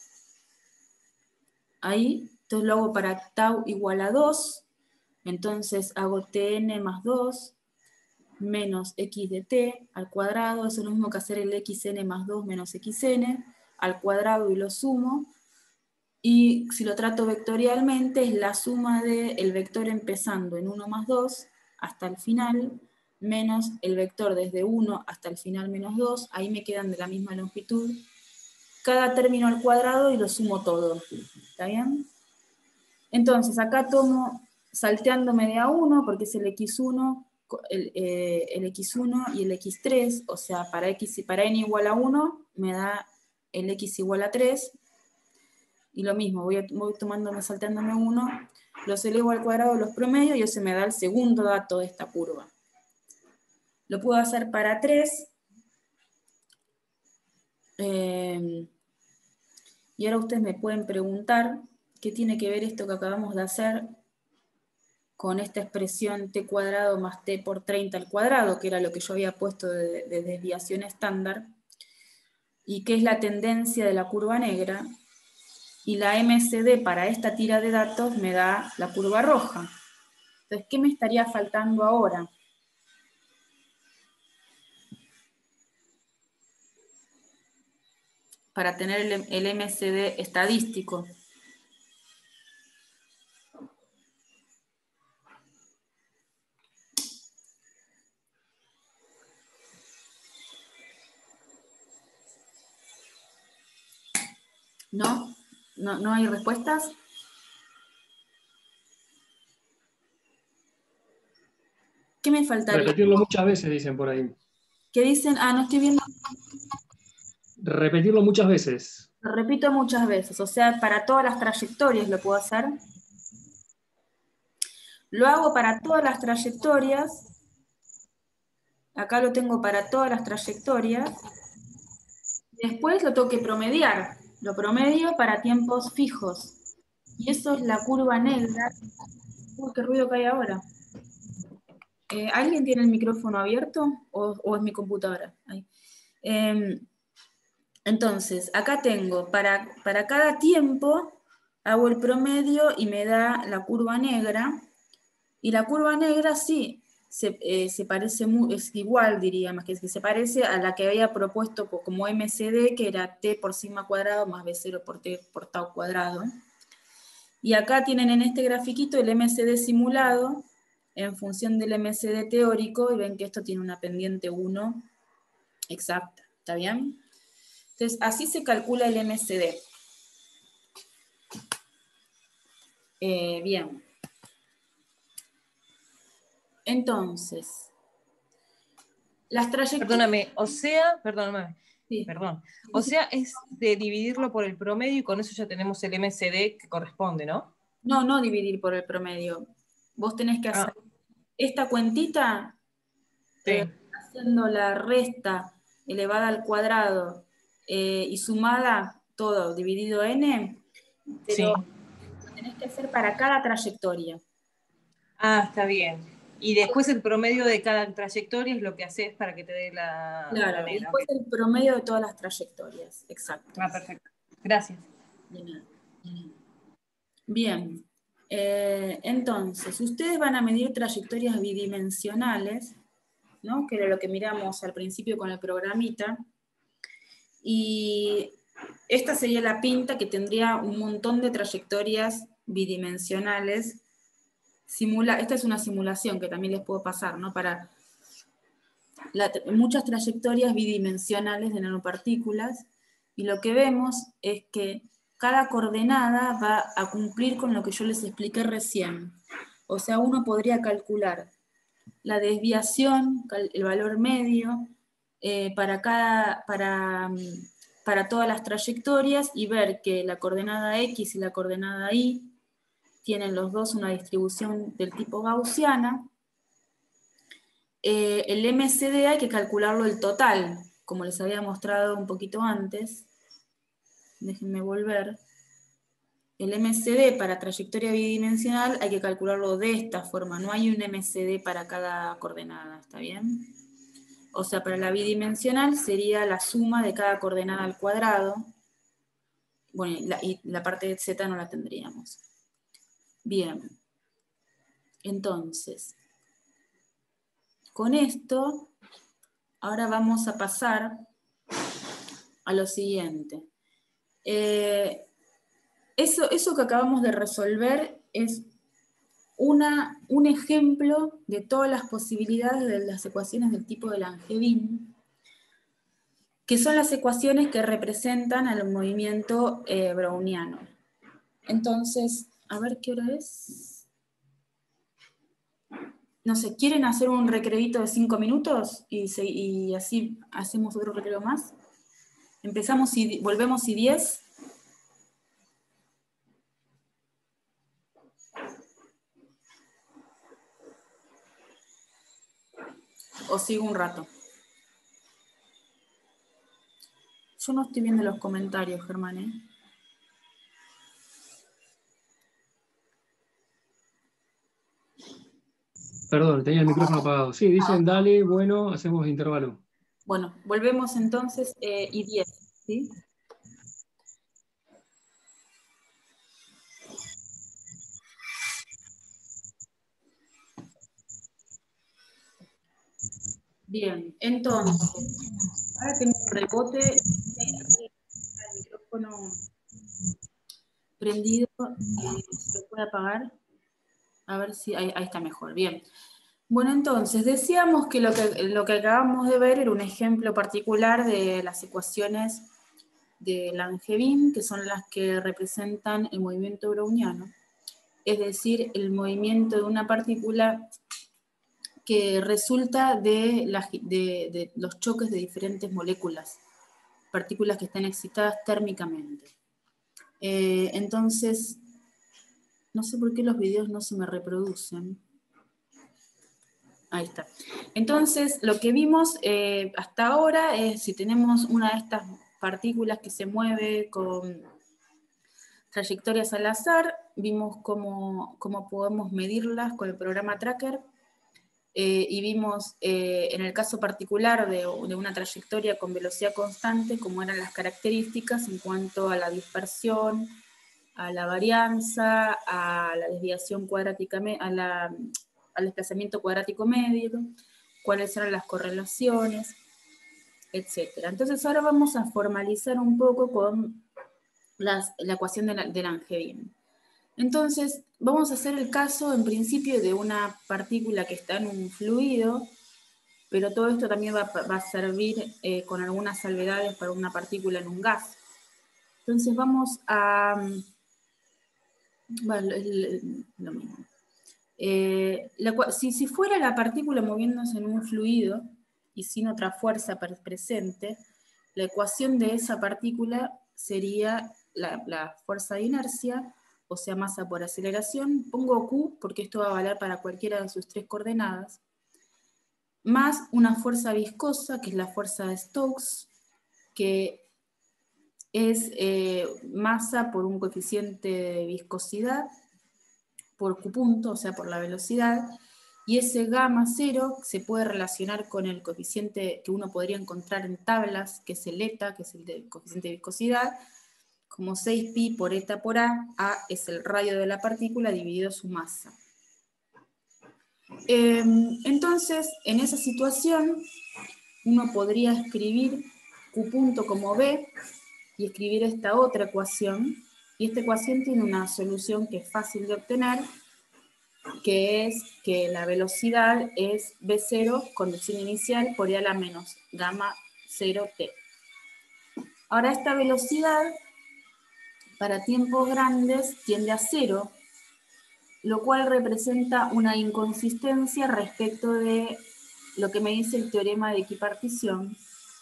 A: ahí, entonces lo hago para tau igual a 2, entonces hago tn más 2 menos x de t al cuadrado, eso es lo mismo que hacer el xn más 2 menos xn al cuadrado y lo sumo, y si lo trato vectorialmente es la suma del vector empezando en 1 más 2 hasta el final, menos el vector desde 1 hasta el final menos 2, ahí me quedan de la misma longitud, cada término al cuadrado y lo sumo todo, ¿está bien? Entonces acá tomo, salteándome de a 1, porque es el x1, el x1 y el x3, o sea, para n igual a 1, me da el x igual a 3, y lo mismo, voy tomándome, salteándome 1, los elevo al cuadrado, los promedio, y eso me da el segundo dato de esta curva. Lo puedo hacer para 3, y ahora ustedes me pueden preguntar qué tiene que ver esto que acabamos de hacer con esta expresión t cuadrado más t por 30 al cuadrado, que era lo que yo había puesto de desviación estándar, y que es la tendencia de la curva negra, y la MCD para esta tira de datos me da la curva roja. Entonces, ¿qué me estaría faltando ahora? Para tener el MCD estadístico. ¿No? ¿No hay respuestas? ¿Qué me faltaría?
B: Repetirlo muchas veces, dicen por ahí.
A: ¿Qué dicen? Ah, no estoy viendo.
B: Repetirlo muchas veces.
A: Lo repito muchas veces, o sea, para todas las trayectorias lo puedo hacer. Lo hago para todas las trayectorias. Acá lo tengo para todas las trayectorias. Después lo tengo que promediar. Lo promedio para tiempos fijos. Y eso es la curva negra. Uy, qué ruido que hay ahora. ¿Alguien tiene el micrófono abierto? ¿O es mi computadora? Ahí. Entonces, acá tengo, para cada tiempo, hago el promedio y me da la curva negra. Y la curva negra sí, se parece, es igual, diría, más que se parece a la que había propuesto como MCD, que era t por sigma cuadrado más b0 por t por tau cuadrado. Y acá tienen en este grafiquito el MCD simulado en función del MCD teórico, y ven que esto tiene una pendiente 1 exacta, ¿está bien? Entonces, así se calcula el MCD. Bien. Entonces, las trayectorias...
C: Perdóname, o sea, perdóname,
A: Sí.
C: perdón. O sea, es de dividirlo por el promedio y con eso ya tenemos el MCD que corresponde, ¿no?
A: No dividir por el promedio. Vos tenés que hacer esta cuentita,
C: Sí.
A: haciendo la resta elevada al cuadrado y sumada, todo dividido n, pero
C: Sí.
A: lo tenés que hacer para cada trayectoria.
C: Ah, está bien. Y después el promedio de cada trayectoria es lo que haces para que te dé
A: Claro,
C: la
A: y
C: media.
A: después
C: Okay.
A: el promedio de todas las trayectorias, exacto.
C: Ah, perfecto. Gracias.
A: Bien, entonces, ustedes van a medir trayectorias bidimensionales, ¿no? Que era lo que miramos al principio con el programita, y esta sería la pinta que tendría un montón de trayectorias bidimensionales. Esta es una simulación que también les puedo pasar, ¿no? Para muchas trayectorias bidimensionales de nanopartículas, y lo que vemos es que cada coordenada va a cumplir con lo que yo les expliqué recién. O sea, uno podría calcular la desviación, el valor medio, para todas las trayectorias, y ver que la coordenada X y la coordenada Y tienen los dos una distribución del tipo gaussiana, el MCD hay que calcularlo el total, como les había mostrado un poquito antes. Déjenme volver. El MCD para trayectoria bidimensional hay que calcularlo de esta forma, no hay un MCD para cada coordenada, ¿está bien? O sea, para la bidimensional sería la suma de cada coordenada al cuadrado. Bueno, y la parte de Z no la tendríamos. Bien. Entonces, con esto, ahora vamos a pasar a lo siguiente. Eso que acabamos de resolver es un ejemplo de todas las posibilidades de las ecuaciones del tipo de Langevin, que son las ecuaciones que representan al movimiento browniano. Entonces, a ver qué hora es. No sé, ¿quieren hacer un recreito de 5 minutos? Y así hacemos otro recreo más. Empezamos y volvemos y 10. O sigo un rato. Yo no estoy viendo los comentarios, Germán, ¿eh?
B: Perdón, tenía el micrófono apagado. Sí, dicen, dale, bueno, hacemos intervalo.
A: Bueno, volvemos entonces y 10, ¿sí? Bien, entonces, ahora tengo un rebote, el micrófono prendido, ¿se puede apagar? A ver si ahí está mejor, bien. Bueno, entonces, decíamos que lo que acabamos de ver era un ejemplo particular de las ecuaciones de Langevin, que son las que representan el movimiento browniano, es decir, el movimiento de una partícula que resulta de los choques de diferentes moléculas, partículas que están excitadas térmicamente. Entonces, no sé por qué los videos no se me reproducen. Ahí está. Entonces, lo que vimos hasta ahora es si tenemos una de estas partículas que se mueve con trayectorias al azar, vimos cómo podemos medirlas con el programa Tracker, y vimos en el caso particular de una trayectoria con velocidad constante, cómo eran las características en cuanto a la dispersión, a la varianza, a la desviación cuadrática, al desplazamiento cuadrático medio, cuáles eran las correlaciones, etc. Entonces ahora vamos a formalizar un poco con la ecuación de Langevin. Entonces vamos a hacer el caso en principio de una partícula que está en un fluido, pero todo esto también va a servir con algunas salvedades para una partícula en un gas. Entonces vamos a... Bueno, es lo mismo. Si fuera la partícula moviéndose en un fluido y sin otra fuerza presente, la ecuación de esa partícula sería la fuerza de inercia, o sea, masa por aceleración. Pongo Q porque esto va a valer para cualquiera de sus 3 coordenadas, más una fuerza viscosa, que es la fuerza de Stokes, que es masa por un coeficiente de viscosidad, por Q punto, o sea, por la velocidad, y ese gamma cero se puede relacionar con el coeficiente que uno podría encontrar en tablas, que es el eta, que es el coeficiente de viscosidad, como 6pi por eta por A es el radio de la partícula dividido su masa. Entonces, en esa situación, uno podría escribir Q punto como B y escribir esta otra ecuación, y esta ecuación tiene una solución que es fácil de obtener, que es que la velocidad es V0, conducción inicial, por I a la menos gamma 0t. Ahora esta velocidad para tiempos grandes tiende a 0, lo cual representa una inconsistencia respecto de lo que me dice el teorema de equipartición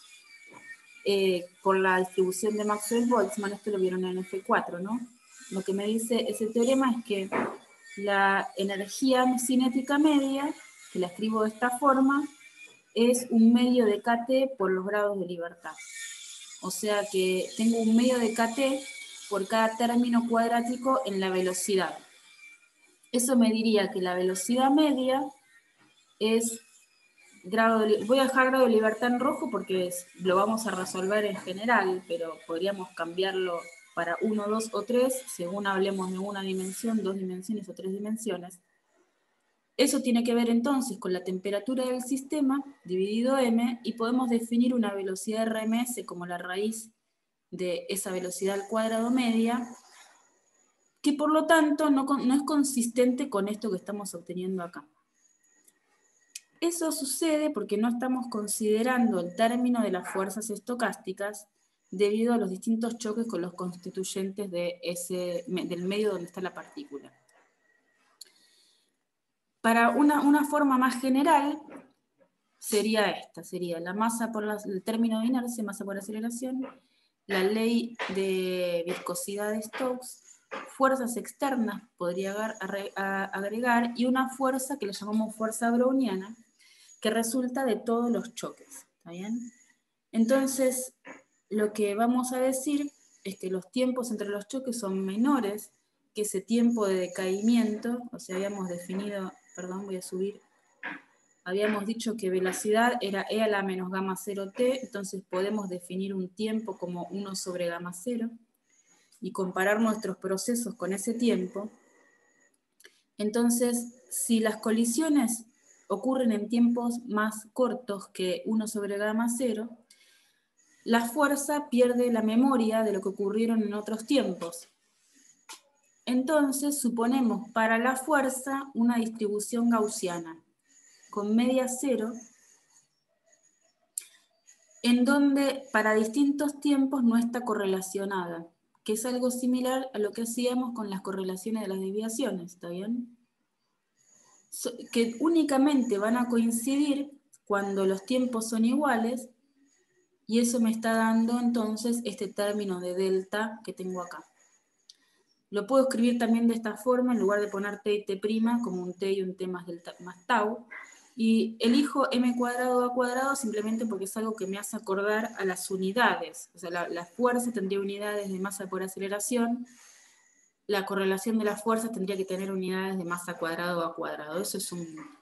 A: por la distribución de Maxwell-Boltzmann. Esto lo vieron en F4, ¿no? Lo que me dice ese teorema es que la energía cinética media que la escribo de esta forma, es un medio de KT por los grados de libertad. O sea que tengo un medio de KT por cada término cuadrático en la velocidad. Eso me diría que la velocidad media es grado de, voy a dejar grado de libertad en rojo porque lo vamos a resolver en general, pero podríamos cambiarlo para 1, 2 o 3, según hablemos de una dimensión, 2 dimensiones o 3 dimensiones. Eso tiene que ver entonces con la temperatura del sistema dividido m, y podemos definir una velocidad RMS como la raíz de esa velocidad al cuadrado media, que por lo tanto no es consistente con esto que estamos obteniendo acá. Eso sucede porque no estamos considerando el término de las fuerzas estocásticas debido a los distintos choques con los constituyentes del medio donde está la partícula. Para una forma más general, sería esta, sería la masa por el término de inercia, masa por aceleración, la ley de viscosidad de Stokes, fuerzas externas podría agregar, y una fuerza que le llamamos fuerza browniana, que resulta de todos los choques, ¿está bien? Entonces, lo que vamos a decir es que los tiempos entre los choques son menores que ese tiempo de decaimiento, o sea, habíamos definido, perdón, voy a subir, habíamos dicho que velocidad era E a la menos gamma 0t, entonces podemos definir un tiempo como 1 sobre gamma 0, y comparar nuestros procesos con ese tiempo. Entonces, si las colisiones ocurren en tiempos más cortos que 1 sobre gamma 0, la fuerza pierde la memoria de lo que ocurrieron en otros tiempos. Entonces, suponemos para la fuerza una distribución gaussiana, con media cero, en donde para distintos tiempos no está correlacionada, que es algo similar a lo que hacíamos con las correlaciones de las desviaciones, ¿está bien? Que únicamente van a coincidir cuando los tiempos son iguales, y eso me está dando entonces este término de delta que tengo acá. Lo puedo escribir también de esta forma, en lugar de poner t y t' como un t y un t más delta más tau, y elijo m cuadrado a cuadrado simplemente porque es algo que me hace acordar a las unidades. O sea, la fuerza tendría unidades de masa por aceleración, la correlación de las fuerzas tendría que tener unidades de masa cuadrado a cuadrado. Eso es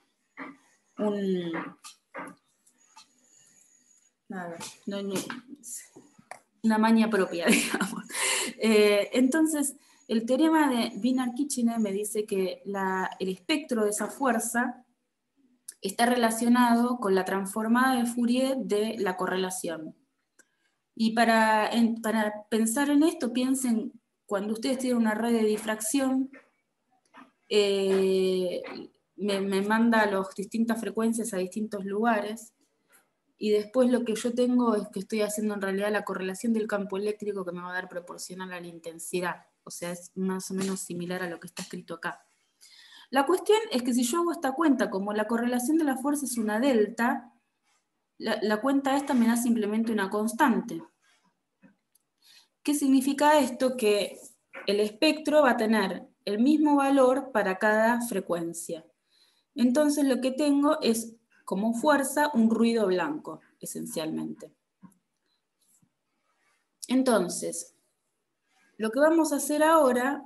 A: una maña propia, digamos. Entonces, el teorema de Wiener-Kitchener me dice que el espectro de esa fuerza está relacionado con la transformada de Fourier de la correlación. Y para pensar en esto, piensen cuando ustedes tienen una red de difracción, me manda las distintas frecuencias a distintos lugares, y después lo que yo tengo es que estoy haciendo en realidad la correlación del campo eléctrico que me va a dar proporcional a la intensidad. O sea, es más o menos similar a lo que está escrito acá. La cuestión es que si yo hago esta cuenta, como la correlación de la fuerza es una delta, la cuenta esta me da simplemente una constante. ¿Qué significa esto? Que el espectro va a tener el mismo valor para cada frecuencia. Entonces lo que tengo es como fuerza un ruido blanco, esencialmente. Entonces, lo que vamos a hacer ahora,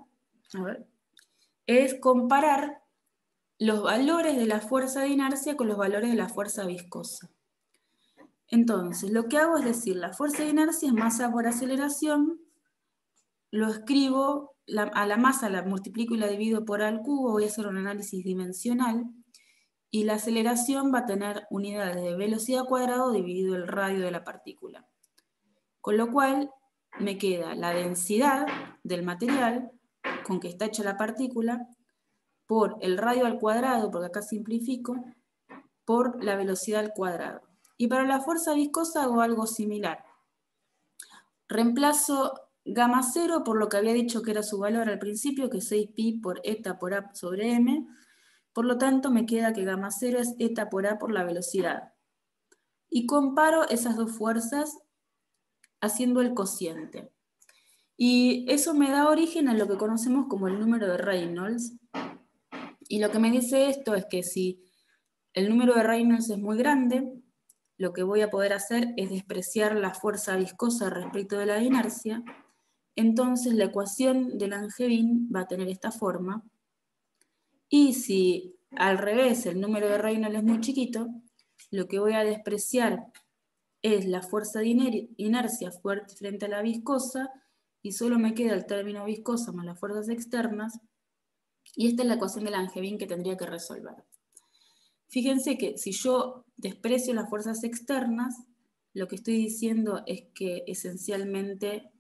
A: es comparar los valores de la fuerza de inercia con los valores de la fuerza viscosa. Entonces, lo que hago es decir, la fuerza de inercia es masa por aceleración, lo escribo, a la masa la multiplico y la divido por A al cubo, voy a hacer un análisis dimensional, y la aceleración va a tener unidades de velocidad cuadrado dividido el radio de la partícula. Con lo cual, me queda la densidad del material con que está hecha la partícula, por el radio al cuadrado, porque acá simplifico, por la velocidad al cuadrado. Y para la fuerza viscosa hago algo similar. Reemplazo gamma 0 por lo que había dicho que era su valor al principio, que es 6pi por eta por A sobre m. Por lo tanto, me queda que gamma 0 es eta por A por la velocidad. Y comparo esas dos fuerzas haciendo el cociente. Y eso me da origen a lo que conocemos como el número de Reynolds. Y lo que me dice esto es que si el número de Reynolds es muy grande, lo que voy a poder hacer es despreciar la fuerza viscosa respecto de la inercia. Entonces la ecuación de Langevin va a tener esta forma. Y si al revés el número de Reynolds es muy chiquito, lo que voy a despreciar es la fuerza de inercia frente a la viscosa, y solo me queda el término viscosa más las fuerzas externas, y esta es la ecuación de Langevin que tendría que resolver. Fíjense que si yo desprecio las fuerzas externas, lo que estoy diciendo es que esencialmente,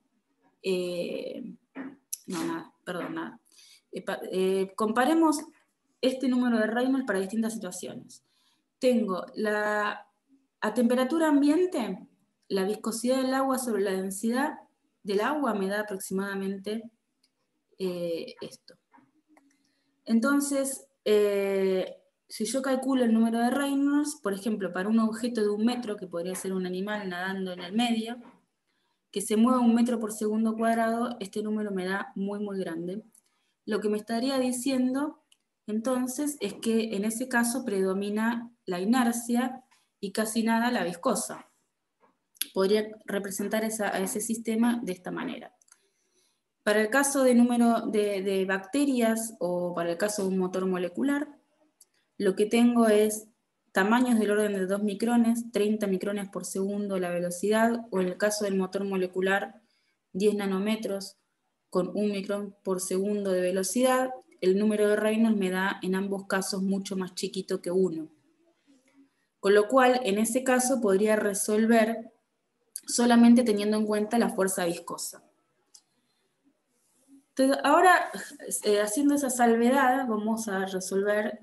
A: comparemos este número de Reynolds para distintas situaciones. Tengo a temperatura ambiente, la viscosidad del agua sobre la densidad del agua me da aproximadamente esto. Entonces, si yo calculo el número de Reynolds, por ejemplo, para un objeto de 1 metro, que podría ser un animal nadando en el medio, que se mueva 1 metro por segundo cuadrado, este número me da muy, muy grande. Lo que me estaría diciendo, entonces, es que en ese caso predomina la inercia y casi nada la viscosa. Podría representar a ese sistema de esta manera. Para el caso de número de bacterias o para el caso de un motor molecular, lo que tengo es tamaños del orden de 2 micrones, 30 micrones por segundo la velocidad, o en el caso del motor molecular, 10 nanómetros con 1 micrón por segundo de velocidad. El número de Reynolds me da en ambos casos mucho más chiquito que 1. Con lo cual, en ese caso podría resolver solamente teniendo en cuenta la fuerza viscosa. Entonces, ahora, haciendo esa salvedad, vamos a resolver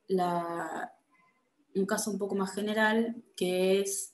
A: un caso un poco más general, que es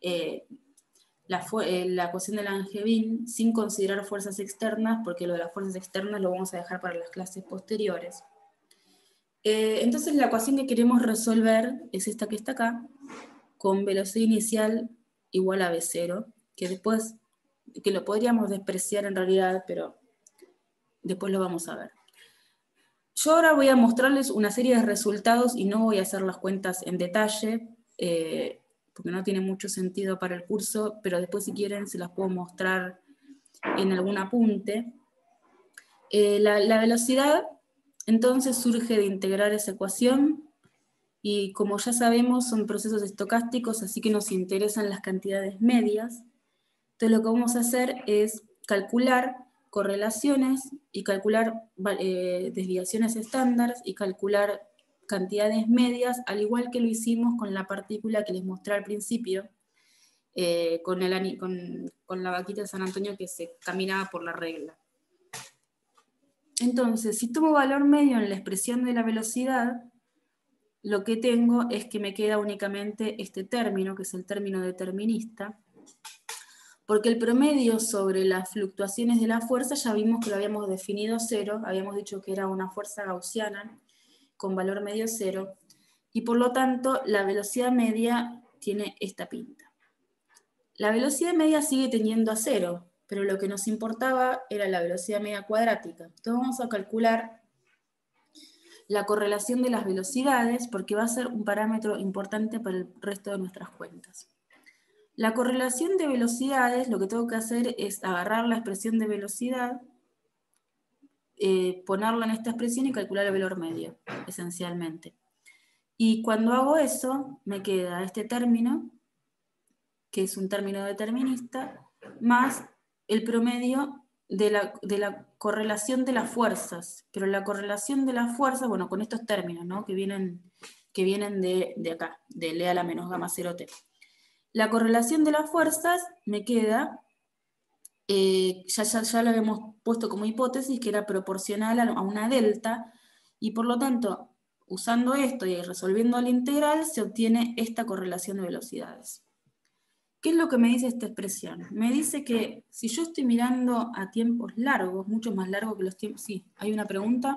A: la ecuación de Langevin sin considerar fuerzas externas, porque lo de las fuerzas externas lo vamos a dejar para las clases posteriores. Entonces la ecuación que queremos resolver es esta que está acá, con velocidad inicial igual a V0, que después, que lo podríamos despreciar en realidad, pero después lo vamos a ver. Yo ahora voy a mostrarles una serie de resultados y no voy a hacer las cuentas en detalle, porque no tiene mucho sentido para el curso, pero después si quieren se las puedo mostrar en algún apunte. La velocidad entonces surge de integrar esa ecuación, y como ya sabemos son procesos estocásticos, así que nos interesan las cantidades medias. Entonces lo que vamos a hacer es calcular correlaciones y calcular desviaciones estándar y calcular cantidades medias, al igual que lo hicimos con la partícula que les mostré al principio, con la vaquita de San Antonio que se caminaba por la regla. Entonces, si tomo valor medio en la expresión de la velocidad, lo que tengo es que me queda únicamente este término, que es el término determinista, porque el promedio sobre las fluctuaciones de la fuerza ya vimos que lo habíamos definido 0, habíamos dicho que era una fuerza gaussiana con valor medio 0, y por lo tanto la velocidad media tiene esta pinta. La velocidad media sigue tendiendo a 0, pero lo que nos importaba era la velocidad media cuadrática. Entonces vamos a calcular la correlación de las velocidades, porque va a ser un parámetro importante para el resto de nuestras cuentas. La correlación de velocidades, lo que tengo que hacer es agarrar la expresión de velocidad, ponerla en esta expresión y calcular el valor medio, esencialmente. Y cuando hago eso, me queda este término, que es un término determinista, más el promedio de la correlación de las fuerzas. Pero la correlación de las fuerzas, bueno, con estos términos, ¿no? que vienen de acá, de L a la menos gamma 0T. La correlación de las fuerzas me queda, ya lo habíamos puesto como hipótesis, que era proporcional a una delta, y por lo tanto, usando esto y resolviendo la integral, se obtiene esta correlación de velocidades. ¿Qué es lo que me dice esta expresión? Me dice que si yo estoy mirando a tiempos largos, mucho más largos que los tiempos... Sí, ¿hay una pregunta?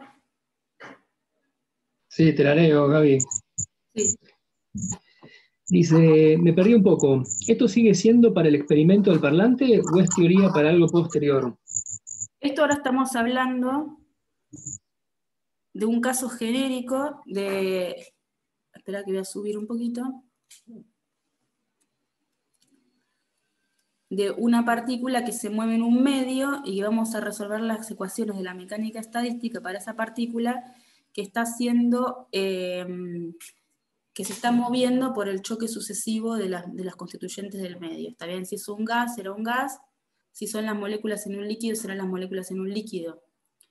B: Sí, te la leo, Gaby.
A: Sí.
B: Dice, me perdí un poco. ¿Esto sigue siendo para el experimento del parlante o es teoría para algo posterior?
A: Esto ahora estamos hablando de un caso genérico espera que voy a subir un poquito, de una partícula que se mueve en un medio y vamos a resolver las ecuaciones de la mecánica estadística para esa partícula que está haciendo, que se está moviendo por el choque sucesivo de las constituyentes del medio. ¿Está bien? Si es un gas, será un gas. Si son las moléculas en un líquido, serán las moléculas en un líquido.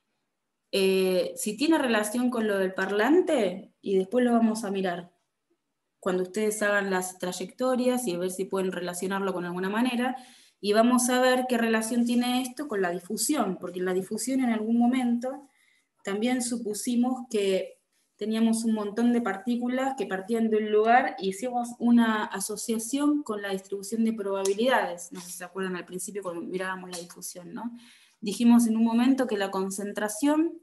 A: Si tiene relación con lo del parlante, y después lo vamos a mirar, cuando ustedes hagan las trayectorias y a ver si pueden relacionarlo con alguna manera, y vamos a ver qué relación tiene esto con la difusión, porque en la difusión en algún momento también supusimos que teníamos un montón de partículas que partían de un lugar y hicimos una asociación con la distribución de probabilidades. No sé si se acuerdan al principio cuando mirábamos la difusión, ¿no? Dijimos en un momento que la concentración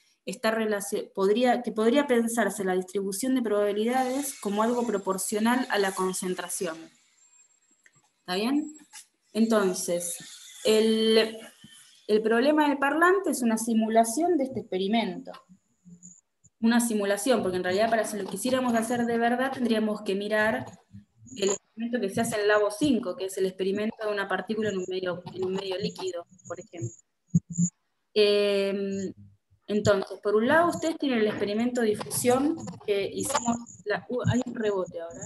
A: podría pensarse la distribución de probabilidades como algo proporcional a la concentración. ¿Está bien? Entonces, el problema del parlante es una simulación de este experimento. Una simulación, porque en realidad para si lo quisiéramos hacer de verdad tendríamos que mirar el experimento que se hace en Labo 5, que es el experimento de una partícula en un medio líquido, por ejemplo. Entonces, por un lado ustedes tienen el experimento de difusión que hicimos, hay un rebote ahora.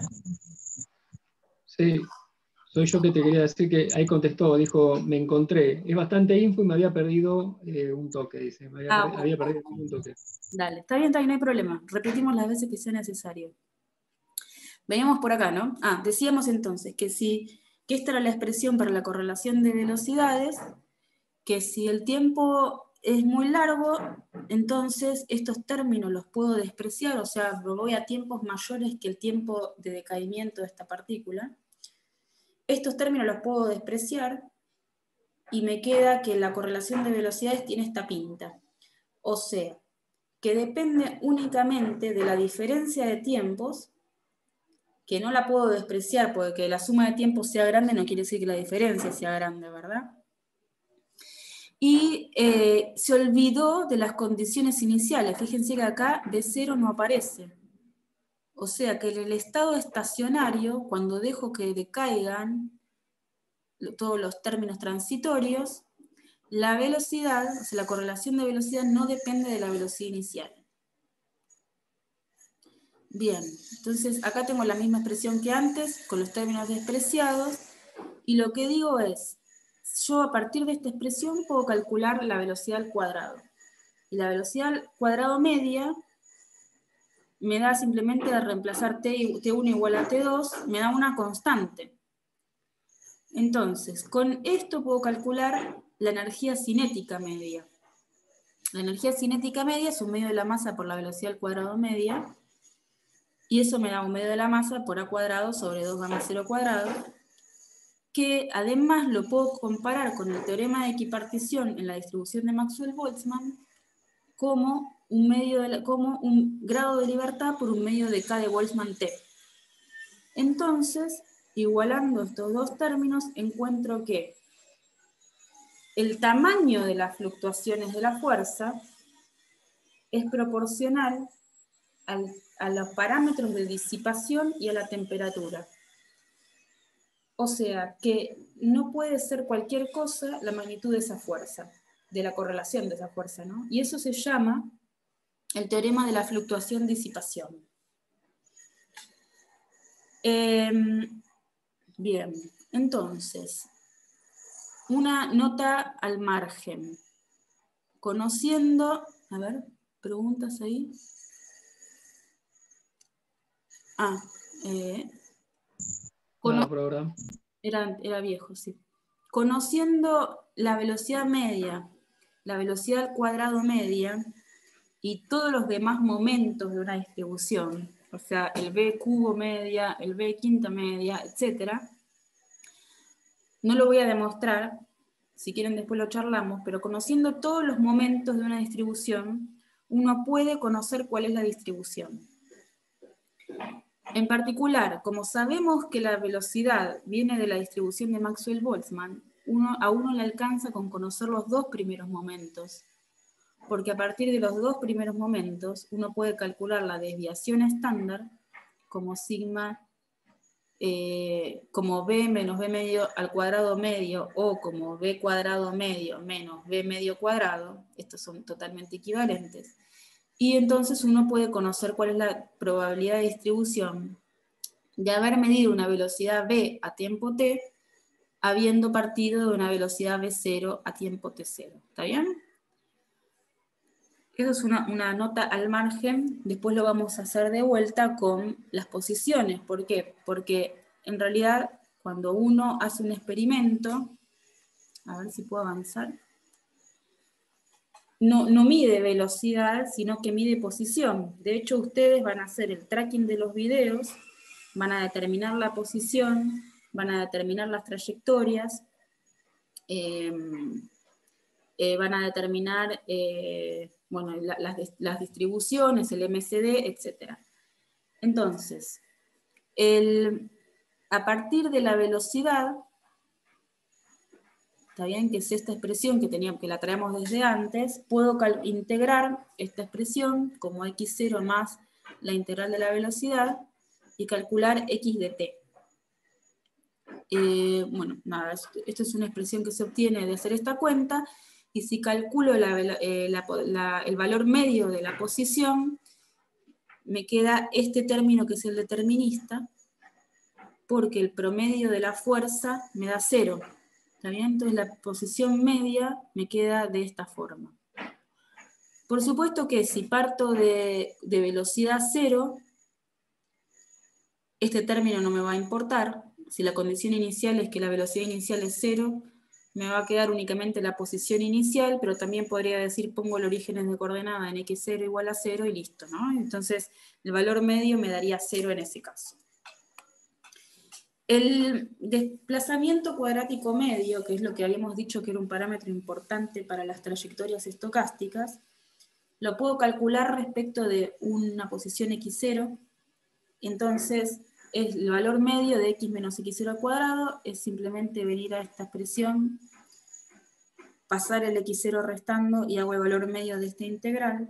B: Sí, soy yo que te quería decir que ahí contestó, dijo, me encontré, es bastante info y me había perdido un toque, dice, había perdido un toque.
A: Dale, está bien, no hay problema, repetimos las veces que sea necesario. Veníamos por acá, ¿no? Decíamos entonces que esta era la expresión para la correlación de velocidades, que si el tiempo es muy largo, entonces estos términos los puedo despreciar, o sea, voy a tiempos mayores que el tiempo de decaimiento de esta partícula. Estos términos los puedo despreciar y me queda que la correlación de velocidades tiene esta pinta. O sea, que depende únicamente de la diferencia de tiempos, que no la puedo despreciar porque que la suma de tiempos sea grande no quiere decir que la diferencia sea grande, ¿verdad? Y se olvidó de las condiciones iniciales. Fíjense que acá de cero no aparece. O sea que en el estado estacionario, cuando dejo que decaigan todos los términos transitorios, la velocidad, o sea, la correlación de velocidad no depende de la velocidad inicial. Bien, entonces acá tengo la misma expresión que antes, con los términos despreciados, y lo que digo es, yo a partir de esta expresión puedo calcular la velocidad al cuadrado. Y la velocidad al cuadrado media me da simplemente de reemplazar T1 igual a T2, me da una constante. Entonces, con esto puedo calcular la energía cinética media. La energía cinética media es un medio de la masa por la velocidad al cuadrado media, y eso me da un medio de la masa por A cuadrado sobre 2 gamma 0 cuadrado, que además lo puedo comparar con el teorema de equipartición en la distribución de Maxwell-Boltzmann como un grado de libertad por un medio de K de Boltzmann-T. Entonces, igualando estos dos términos, encuentro que el tamaño de las fluctuaciones de la fuerza es proporcional a los parámetros de disipación y a la temperatura. O sea, que no puede ser cualquier cosa la magnitud de esa fuerza, de la correlación de esa fuerza, ¿no? Y eso se llama el teorema de la fluctuación-disipación. Bien, entonces, una nota al margen. Conociendo, a ver, preguntas ahí. Era viejo, sí. Conociendo la velocidad media, la velocidad al cuadrado media y todos los demás momentos de una distribución, o sea, el b cubo media, el b quinta media, etc. No lo voy a demostrar, si quieren después lo charlamos, pero conociendo todos los momentos de una distribución, uno puede conocer cuál es la distribución. En particular, como sabemos que la velocidad viene de la distribución de Maxwell-Boltzmann, a uno le alcanza con conocer los dos primeros momentos, porque a partir de los dos primeros momentos uno puede calcular la desviación estándar como sigma, como b menos b medio al cuadrado medio, o como b cuadrado medio menos b medio cuadrado, estos son totalmente equivalentes. Y entonces uno puede conocer cuál es la probabilidad de distribución de haber medido una velocidad v a tiempo t, habiendo partido de una velocidad v0 a tiempo t0. ¿Está bien? Eso es una nota al margen. Después lo vamos a hacer de vuelta con las posiciones. ¿Por qué? Porque en realidad cuando uno hace un experimento, a ver si puedo avanzar, no mide velocidad, sino que mide posición. De hecho, ustedes van a hacer el tracking de los videos, van a determinar la posición, van a determinar las trayectorias, van a determinar bueno, las distribuciones, el MCD, etc. Entonces, a partir de la velocidad, está bien que es esta expresión que la traemos desde antes, puedo integrar esta expresión como x0 más la integral de la velocidad y calcular x de t. Bueno, nada, esto es una expresión que se obtiene de hacer esta cuenta, y si calculo el valor medio de la posición, me queda este término que es el determinista, porque el promedio de la fuerza me da 0. ¿Está bien? Entonces la posición media me queda de esta forma. Por supuesto que si parto de velocidad 0, este término no me va a importar. Si la condición inicial es que la velocidad inicial es 0, me va a quedar únicamente la posición inicial, pero también podría decir, pongo el origen de coordenada en x0 igual a 0 y listo, ¿no? Entonces el valor medio me daría 0 en ese caso. El desplazamiento cuadrático medio, que es lo que habíamos dicho que era un parámetro importante para las trayectorias estocásticas, lo puedo calcular respecto de una posición x0. Entonces, el valor medio de x menos x0 al cuadrado es simplemente venir a esta expresión, pasar el x0 restando y hago el valor medio de esta integral.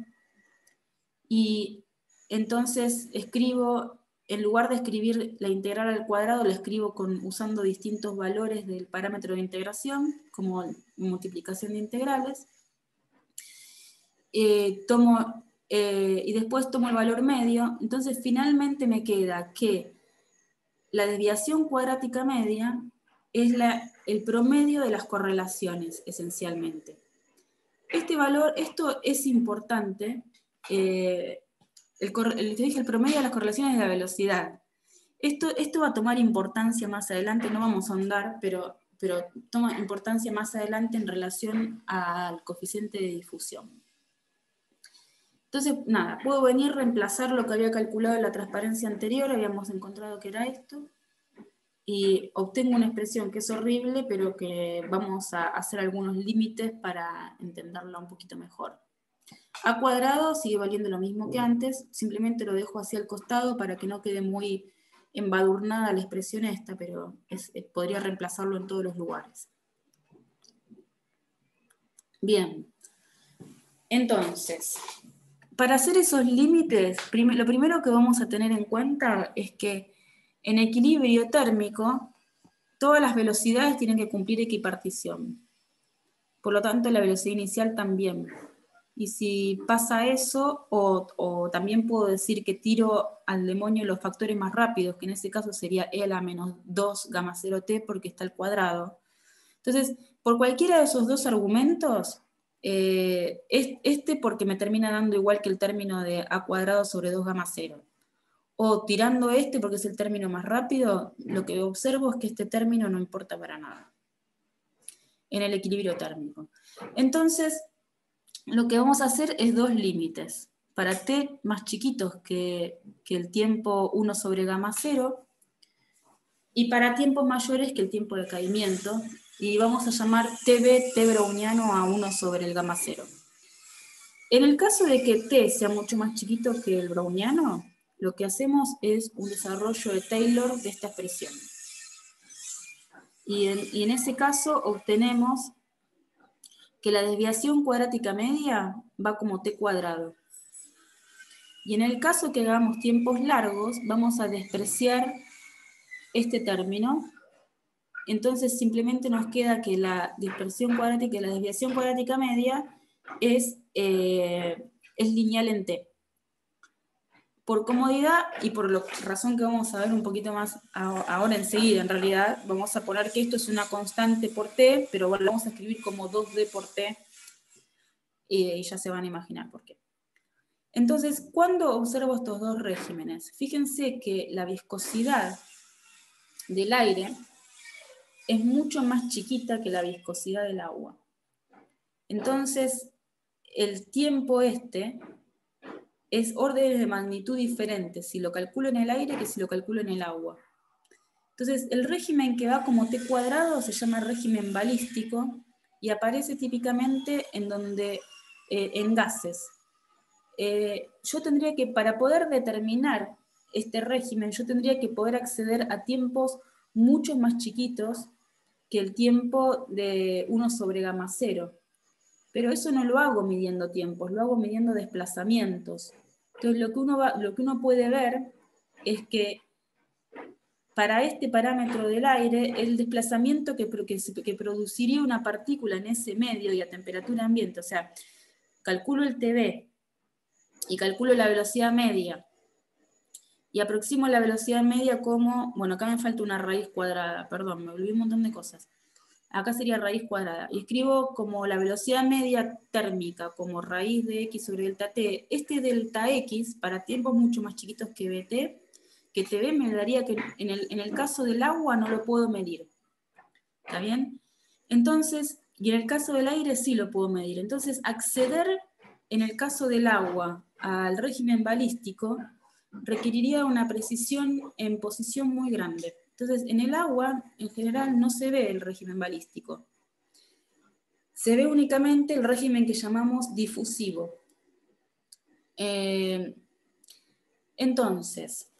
A: Y entonces escribo, en lugar de escribir la integral al cuadrado, la escribo usando distintos valores del parámetro de integración, como multiplicación de integrales. Y después tomo el valor medio. Entonces finalmente me queda que la desviación cuadrática media es el promedio de las correlaciones, esencialmente. Este valor, esto es importante. El promedio de las correlaciones de la velocidad. Esto va a tomar importancia más adelante, no vamos a ahondar, pero toma importancia más adelante en relación al coeficiente de difusión. Entonces, nada, puedo venir a reemplazar lo que había calculado en la transparencia anterior, habíamos encontrado que era esto, y obtengo una expresión que es horrible, pero que vamos a hacer algunos límites para entenderla un poquito mejor. A cuadrado sigue valiendo lo mismo que antes, simplemente lo dejo hacia el costado para que no quede muy embadurnada la expresión esta, pero podría reemplazarlo en todos los lugares. Bien, entonces, para hacer esos límites, lo primero que vamos a tener en cuenta es que en equilibrio térmico, todas las velocidades tienen que cumplir equipartición. Por lo tanto, la velocidad inicial también. Y si pasa eso, o también puedo decir que tiro al demonio los factores más rápidos, que en este caso sería E a la menos 2 gamma 0t porque está al cuadrado. Entonces, por cualquiera de esos dos argumentos, porque me termina dando igual que el término de a cuadrado sobre 2 gamma 0. O tirando porque es el término más rápido, lo que observo es que este término no importa para nada en el equilibrio térmico. Entonces, lo que vamos a hacer es dos límites. Para t más chiquitos que el tiempo 1 sobre gamma 0, y para tiempos mayores que el tiempo de caimiento, y vamos a llamar t browniano a 1 sobre el gamma 0. En el caso de que t sea mucho más chiquito que el browniano, lo que hacemos es un desarrollo de Taylor de esta expresión. Y en ese caso obtenemos que la desviación cuadrática media va como t cuadrado. Y en el caso que hagamos tiempos largos, vamos a despreciar este término. Entonces simplemente nos queda que la dispersión cuadrática y la desviación cuadrática media es lineal en t. Por comodidad y por la razón que vamos a ver un poquito más ahora enseguida, en realidad, vamos a poner que esto es una constante por t, pero bueno, lo vamos a escribir como 2D por t, y ya se van a imaginar por qué. Entonces, ¿cuándo observo estos dos regímenes? Fíjense que la viscosidad del aire es mucho más chiquita que la viscosidad del agua. Entonces, el tiempo es órdenes de magnitud diferentes si lo calculo en el aire que si lo calculo en el agua. Entonces, el régimen que va como t cuadrado se llama régimen balístico y aparece típicamente en gases. Yo tendría que, para poder determinar este régimen, yo tendría que poder acceder a tiempos mucho más chiquitos que el tiempo de 1 sobre gamma 0. Pero eso no lo hago midiendo tiempos, lo hago midiendo desplazamientos. Entonces lo que uno puede ver es que para este parámetro del aire, el desplazamiento que produciría una partícula en ese medio y a temperatura ambiente, o sea, calculo el TB y calculo la velocidad media, y aproximo la velocidad media como, bueno, acá me falta una raíz cuadrada, perdón, me olvidé un montón de cosas. Acá sería raíz cuadrada. Y escribo como la velocidad media térmica, como raíz de x sobre delta t. Este delta x, para tiempos mucho más chiquitos que bt, que tb me daría que en el caso del agua no lo puedo medir. ¿Está bien? Entonces, y en el caso del aire sí lo puedo medir. Entonces, acceder en el caso del agua al régimen balístico requeriría una precisión en posición muy grande. Entonces, en el agua, en general, no se ve el régimen balístico. Se ve únicamente el régimen que llamamos difusivo. Entonces,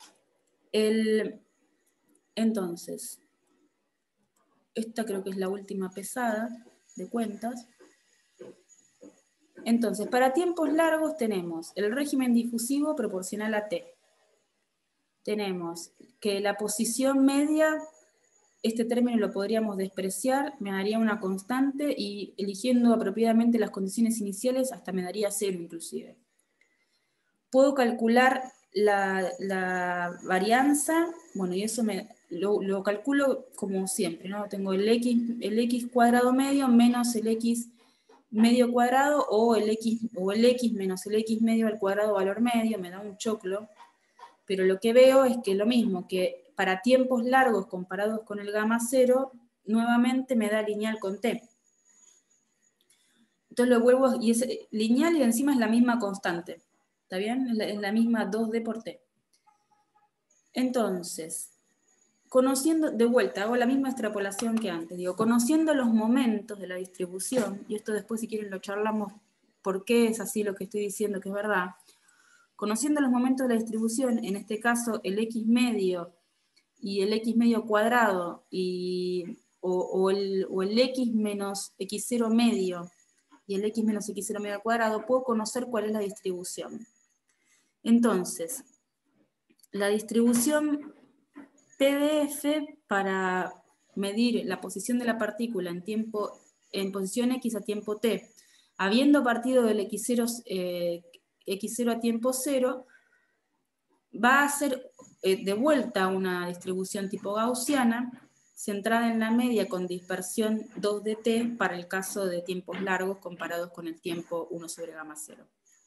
A: esta creo que es la última pesada de cuentas. Entonces, para tiempos largos tenemos el régimen difusivo proporcional a t. Tenemos que la posición media, este término lo podríamos despreciar, me daría una constante y eligiendo apropiadamente las condiciones iniciales hasta me daría 0 inclusive. Puedo calcular la varianza, bueno, y eso lo calculo como siempre, ¿no? Tengo el x cuadrado medio menos el x medio cuadrado o el x menos el x medio al cuadrado valor medio, me da un choclo. Pero lo que veo es que lo mismo, que para tiempos largos comparados con el gamma 0, nuevamente me da lineal con t. Entonces lo vuelvo, y es lineal y encima es la misma constante. ¿Está bien? Es la misma 2D por t. Entonces, conociendo, de vuelta, hago la misma extrapolación que antes. Digo, conociendo los momentos de la distribución, y esto después si quieren lo charlamos, por qué es así lo que estoy diciendo que es verdad. Conociendo los momentos de la distribución, en este caso el x medio y el x medio cuadrado o el x menos x0 medio y el x menos x0 medio al cuadrado, puedo conocer cuál es la distribución. Entonces, la distribución PDF para medir la posición de la partícula en posición x a tiempo t, habiendo partido del x0 a tiempo 0, va a ser de vuelta una distribución tipo gaussiana, centrada en la media con dispersión 2 de t para el caso de tiempos largos comparados con el tiempo 1 sobre gamma 0.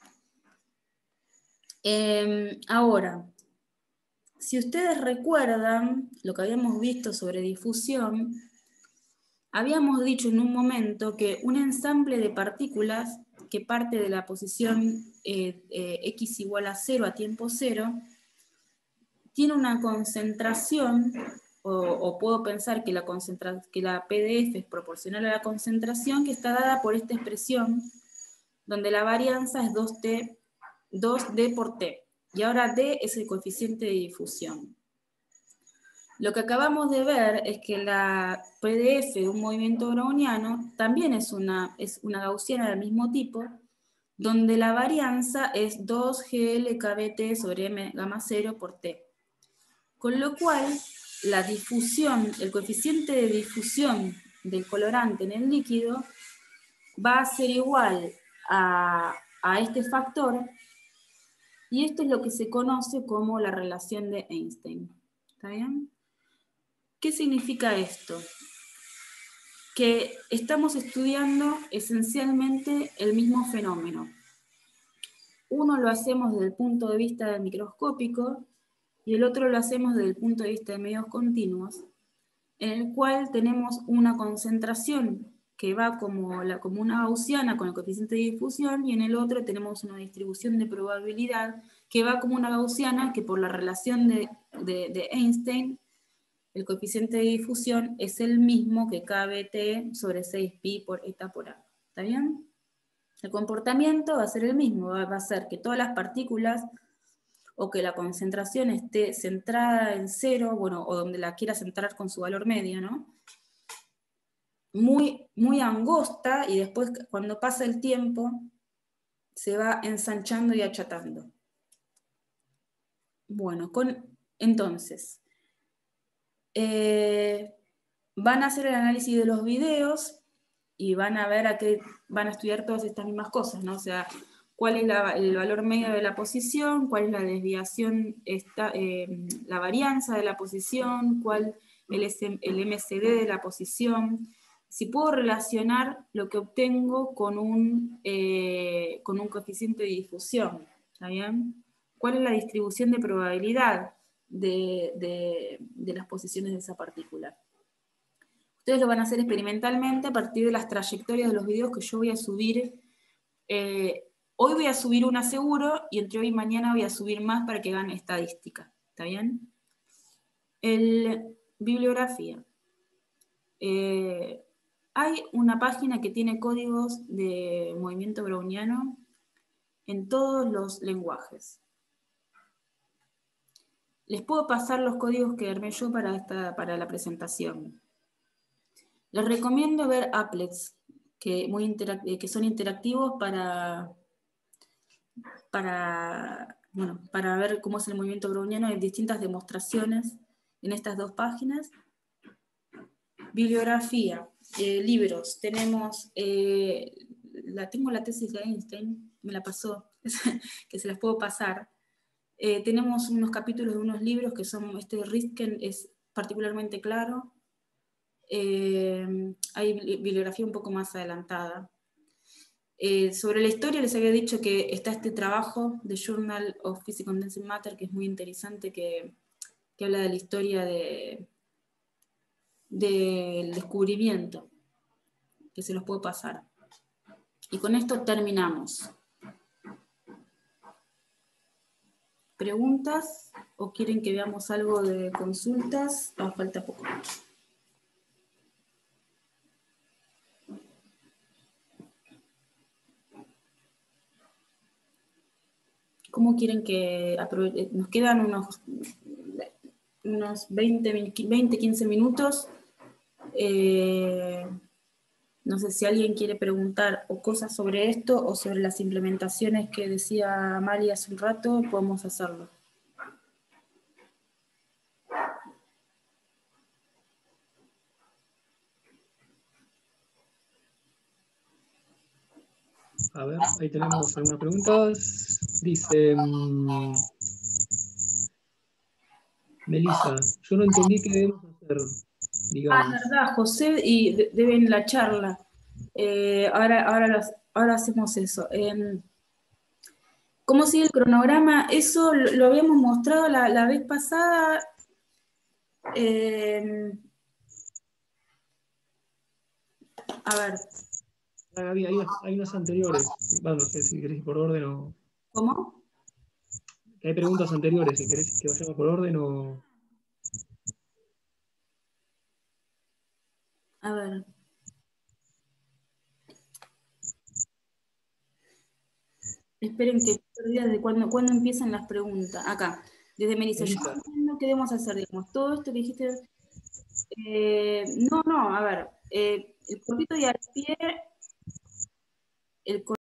A: Ahora, si ustedes recuerdan lo que habíamos visto sobre difusión, habíamos dicho en un momento que un ensamble de partículas que parte de la posición x igual a 0 a tiempo 0, tiene una concentración, o puedo pensar que la PDF es proporcional a la concentración, que está dada por esta expresión, donde la varianza es 2D por T. Y ahora D es el coeficiente de difusión. Lo que acabamos de ver es que la PDF de un movimiento browniano también es una gaussiana del mismo tipo, donde la varianza es 2GLKBT sobre M gamma 0 por T. Con lo cual, la difusión, el coeficiente de difusión del colorante en el líquido va a ser igual a este factor, y esto es lo que se conoce como la relación de Einstein. ¿Está bien? ¿Qué significa esto? Que estamos estudiando esencialmente el mismo fenómeno. Uno lo hacemos desde el punto de vista del microscópico y el otro lo hacemos desde el punto de vista de medios continuos, en el cual tenemos una concentración que va como una gaussiana con el coeficiente de difusión, y en el otro tenemos una distribución de probabilidad que va como una gaussiana, que por la relación de Einstein, el coeficiente de difusión es el mismo que KBT sobre 6pi por eta por A. ¿Está bien? El comportamiento va a ser el mismo, va a ser que todas las partículas, o que la concentración esté centrada en cero, bueno, o donde la quiera centrar con su valor medio, ¿no? Muy, muy angosta, y después cuando pasa el tiempo se va ensanchando y achatando. Bueno, entonces, van a hacer el análisis de los videos y van a ver van a estudiar todas estas mismas cosas, ¿no? O sea, cuál es el valor medio de la posición, cuál es la desviación, la varianza de la posición, cuál el MCD de la posición. Si puedo relacionar lo que obtengo con un coeficiente de difusión, ¿está bien? ¿Cuál es la distribución de probabilidad de las posiciones de esa partícula? Ustedes lo van a hacer experimentalmente a partir de las trayectorias de los videos que yo voy a subir. Hoy voy a subir una seguro, y entre hoy y mañana voy a subir más para que hagan estadística. ¿Está bien? Bibliografía. Hay una página que tiene códigos de movimiento browniano en todos los lenguajes. Les puedo pasar los códigos que armé yo para la presentación. Les recomiendo ver applets, que son interactivos para ver cómo es el movimiento browniano. Hay distintas demostraciones en estas dos páginas. Bibliografía, libros. Tenemos, tengo la tesis de Einstein, me la pasó, que se las puedo pasar. Tenemos unos capítulos de unos libros que son, Rifkin es particularmente claro. Hay bibliografía un poco más adelantada. Sobre la historia les había dicho que está este trabajo de Journal of Physics Condensed Matter, que es muy interesante, que habla de la historia del descubrimiento, que se los puedo pasar. Y con esto terminamos. ¿Preguntas? ¿O quieren que veamos algo de consultas? Falta poco. ¿Cómo quieren que aproveche? Nos quedan unos 20, 15 minutos. No sé si alguien quiere preguntar o cosas sobre esto o sobre las implementaciones que decía Mali hace un rato, podemos hacerlo.
B: A ver, ahí tenemos algunas preguntas. Dice Melissa, yo no entendí qué debemos hacer, digamos.
A: Es verdad, José, y deben la charla. Ahora hacemos eso. ¿Cómo sigue el cronograma? Eso lo habíamos mostrado la vez pasada. A ver.
B: Hay unas anteriores. Bueno, no sé si querés ir por orden o...
A: ¿Cómo?
B: Hay preguntas anteriores, si querés que vayamos por orden o...
A: A ver. Esperen que desde cuándo empiezan las preguntas. Acá, desde Melissa. Yo no entiendo qué debemos hacer, digamos. Todo esto que dijiste. No, a ver. El cortito y al pie. El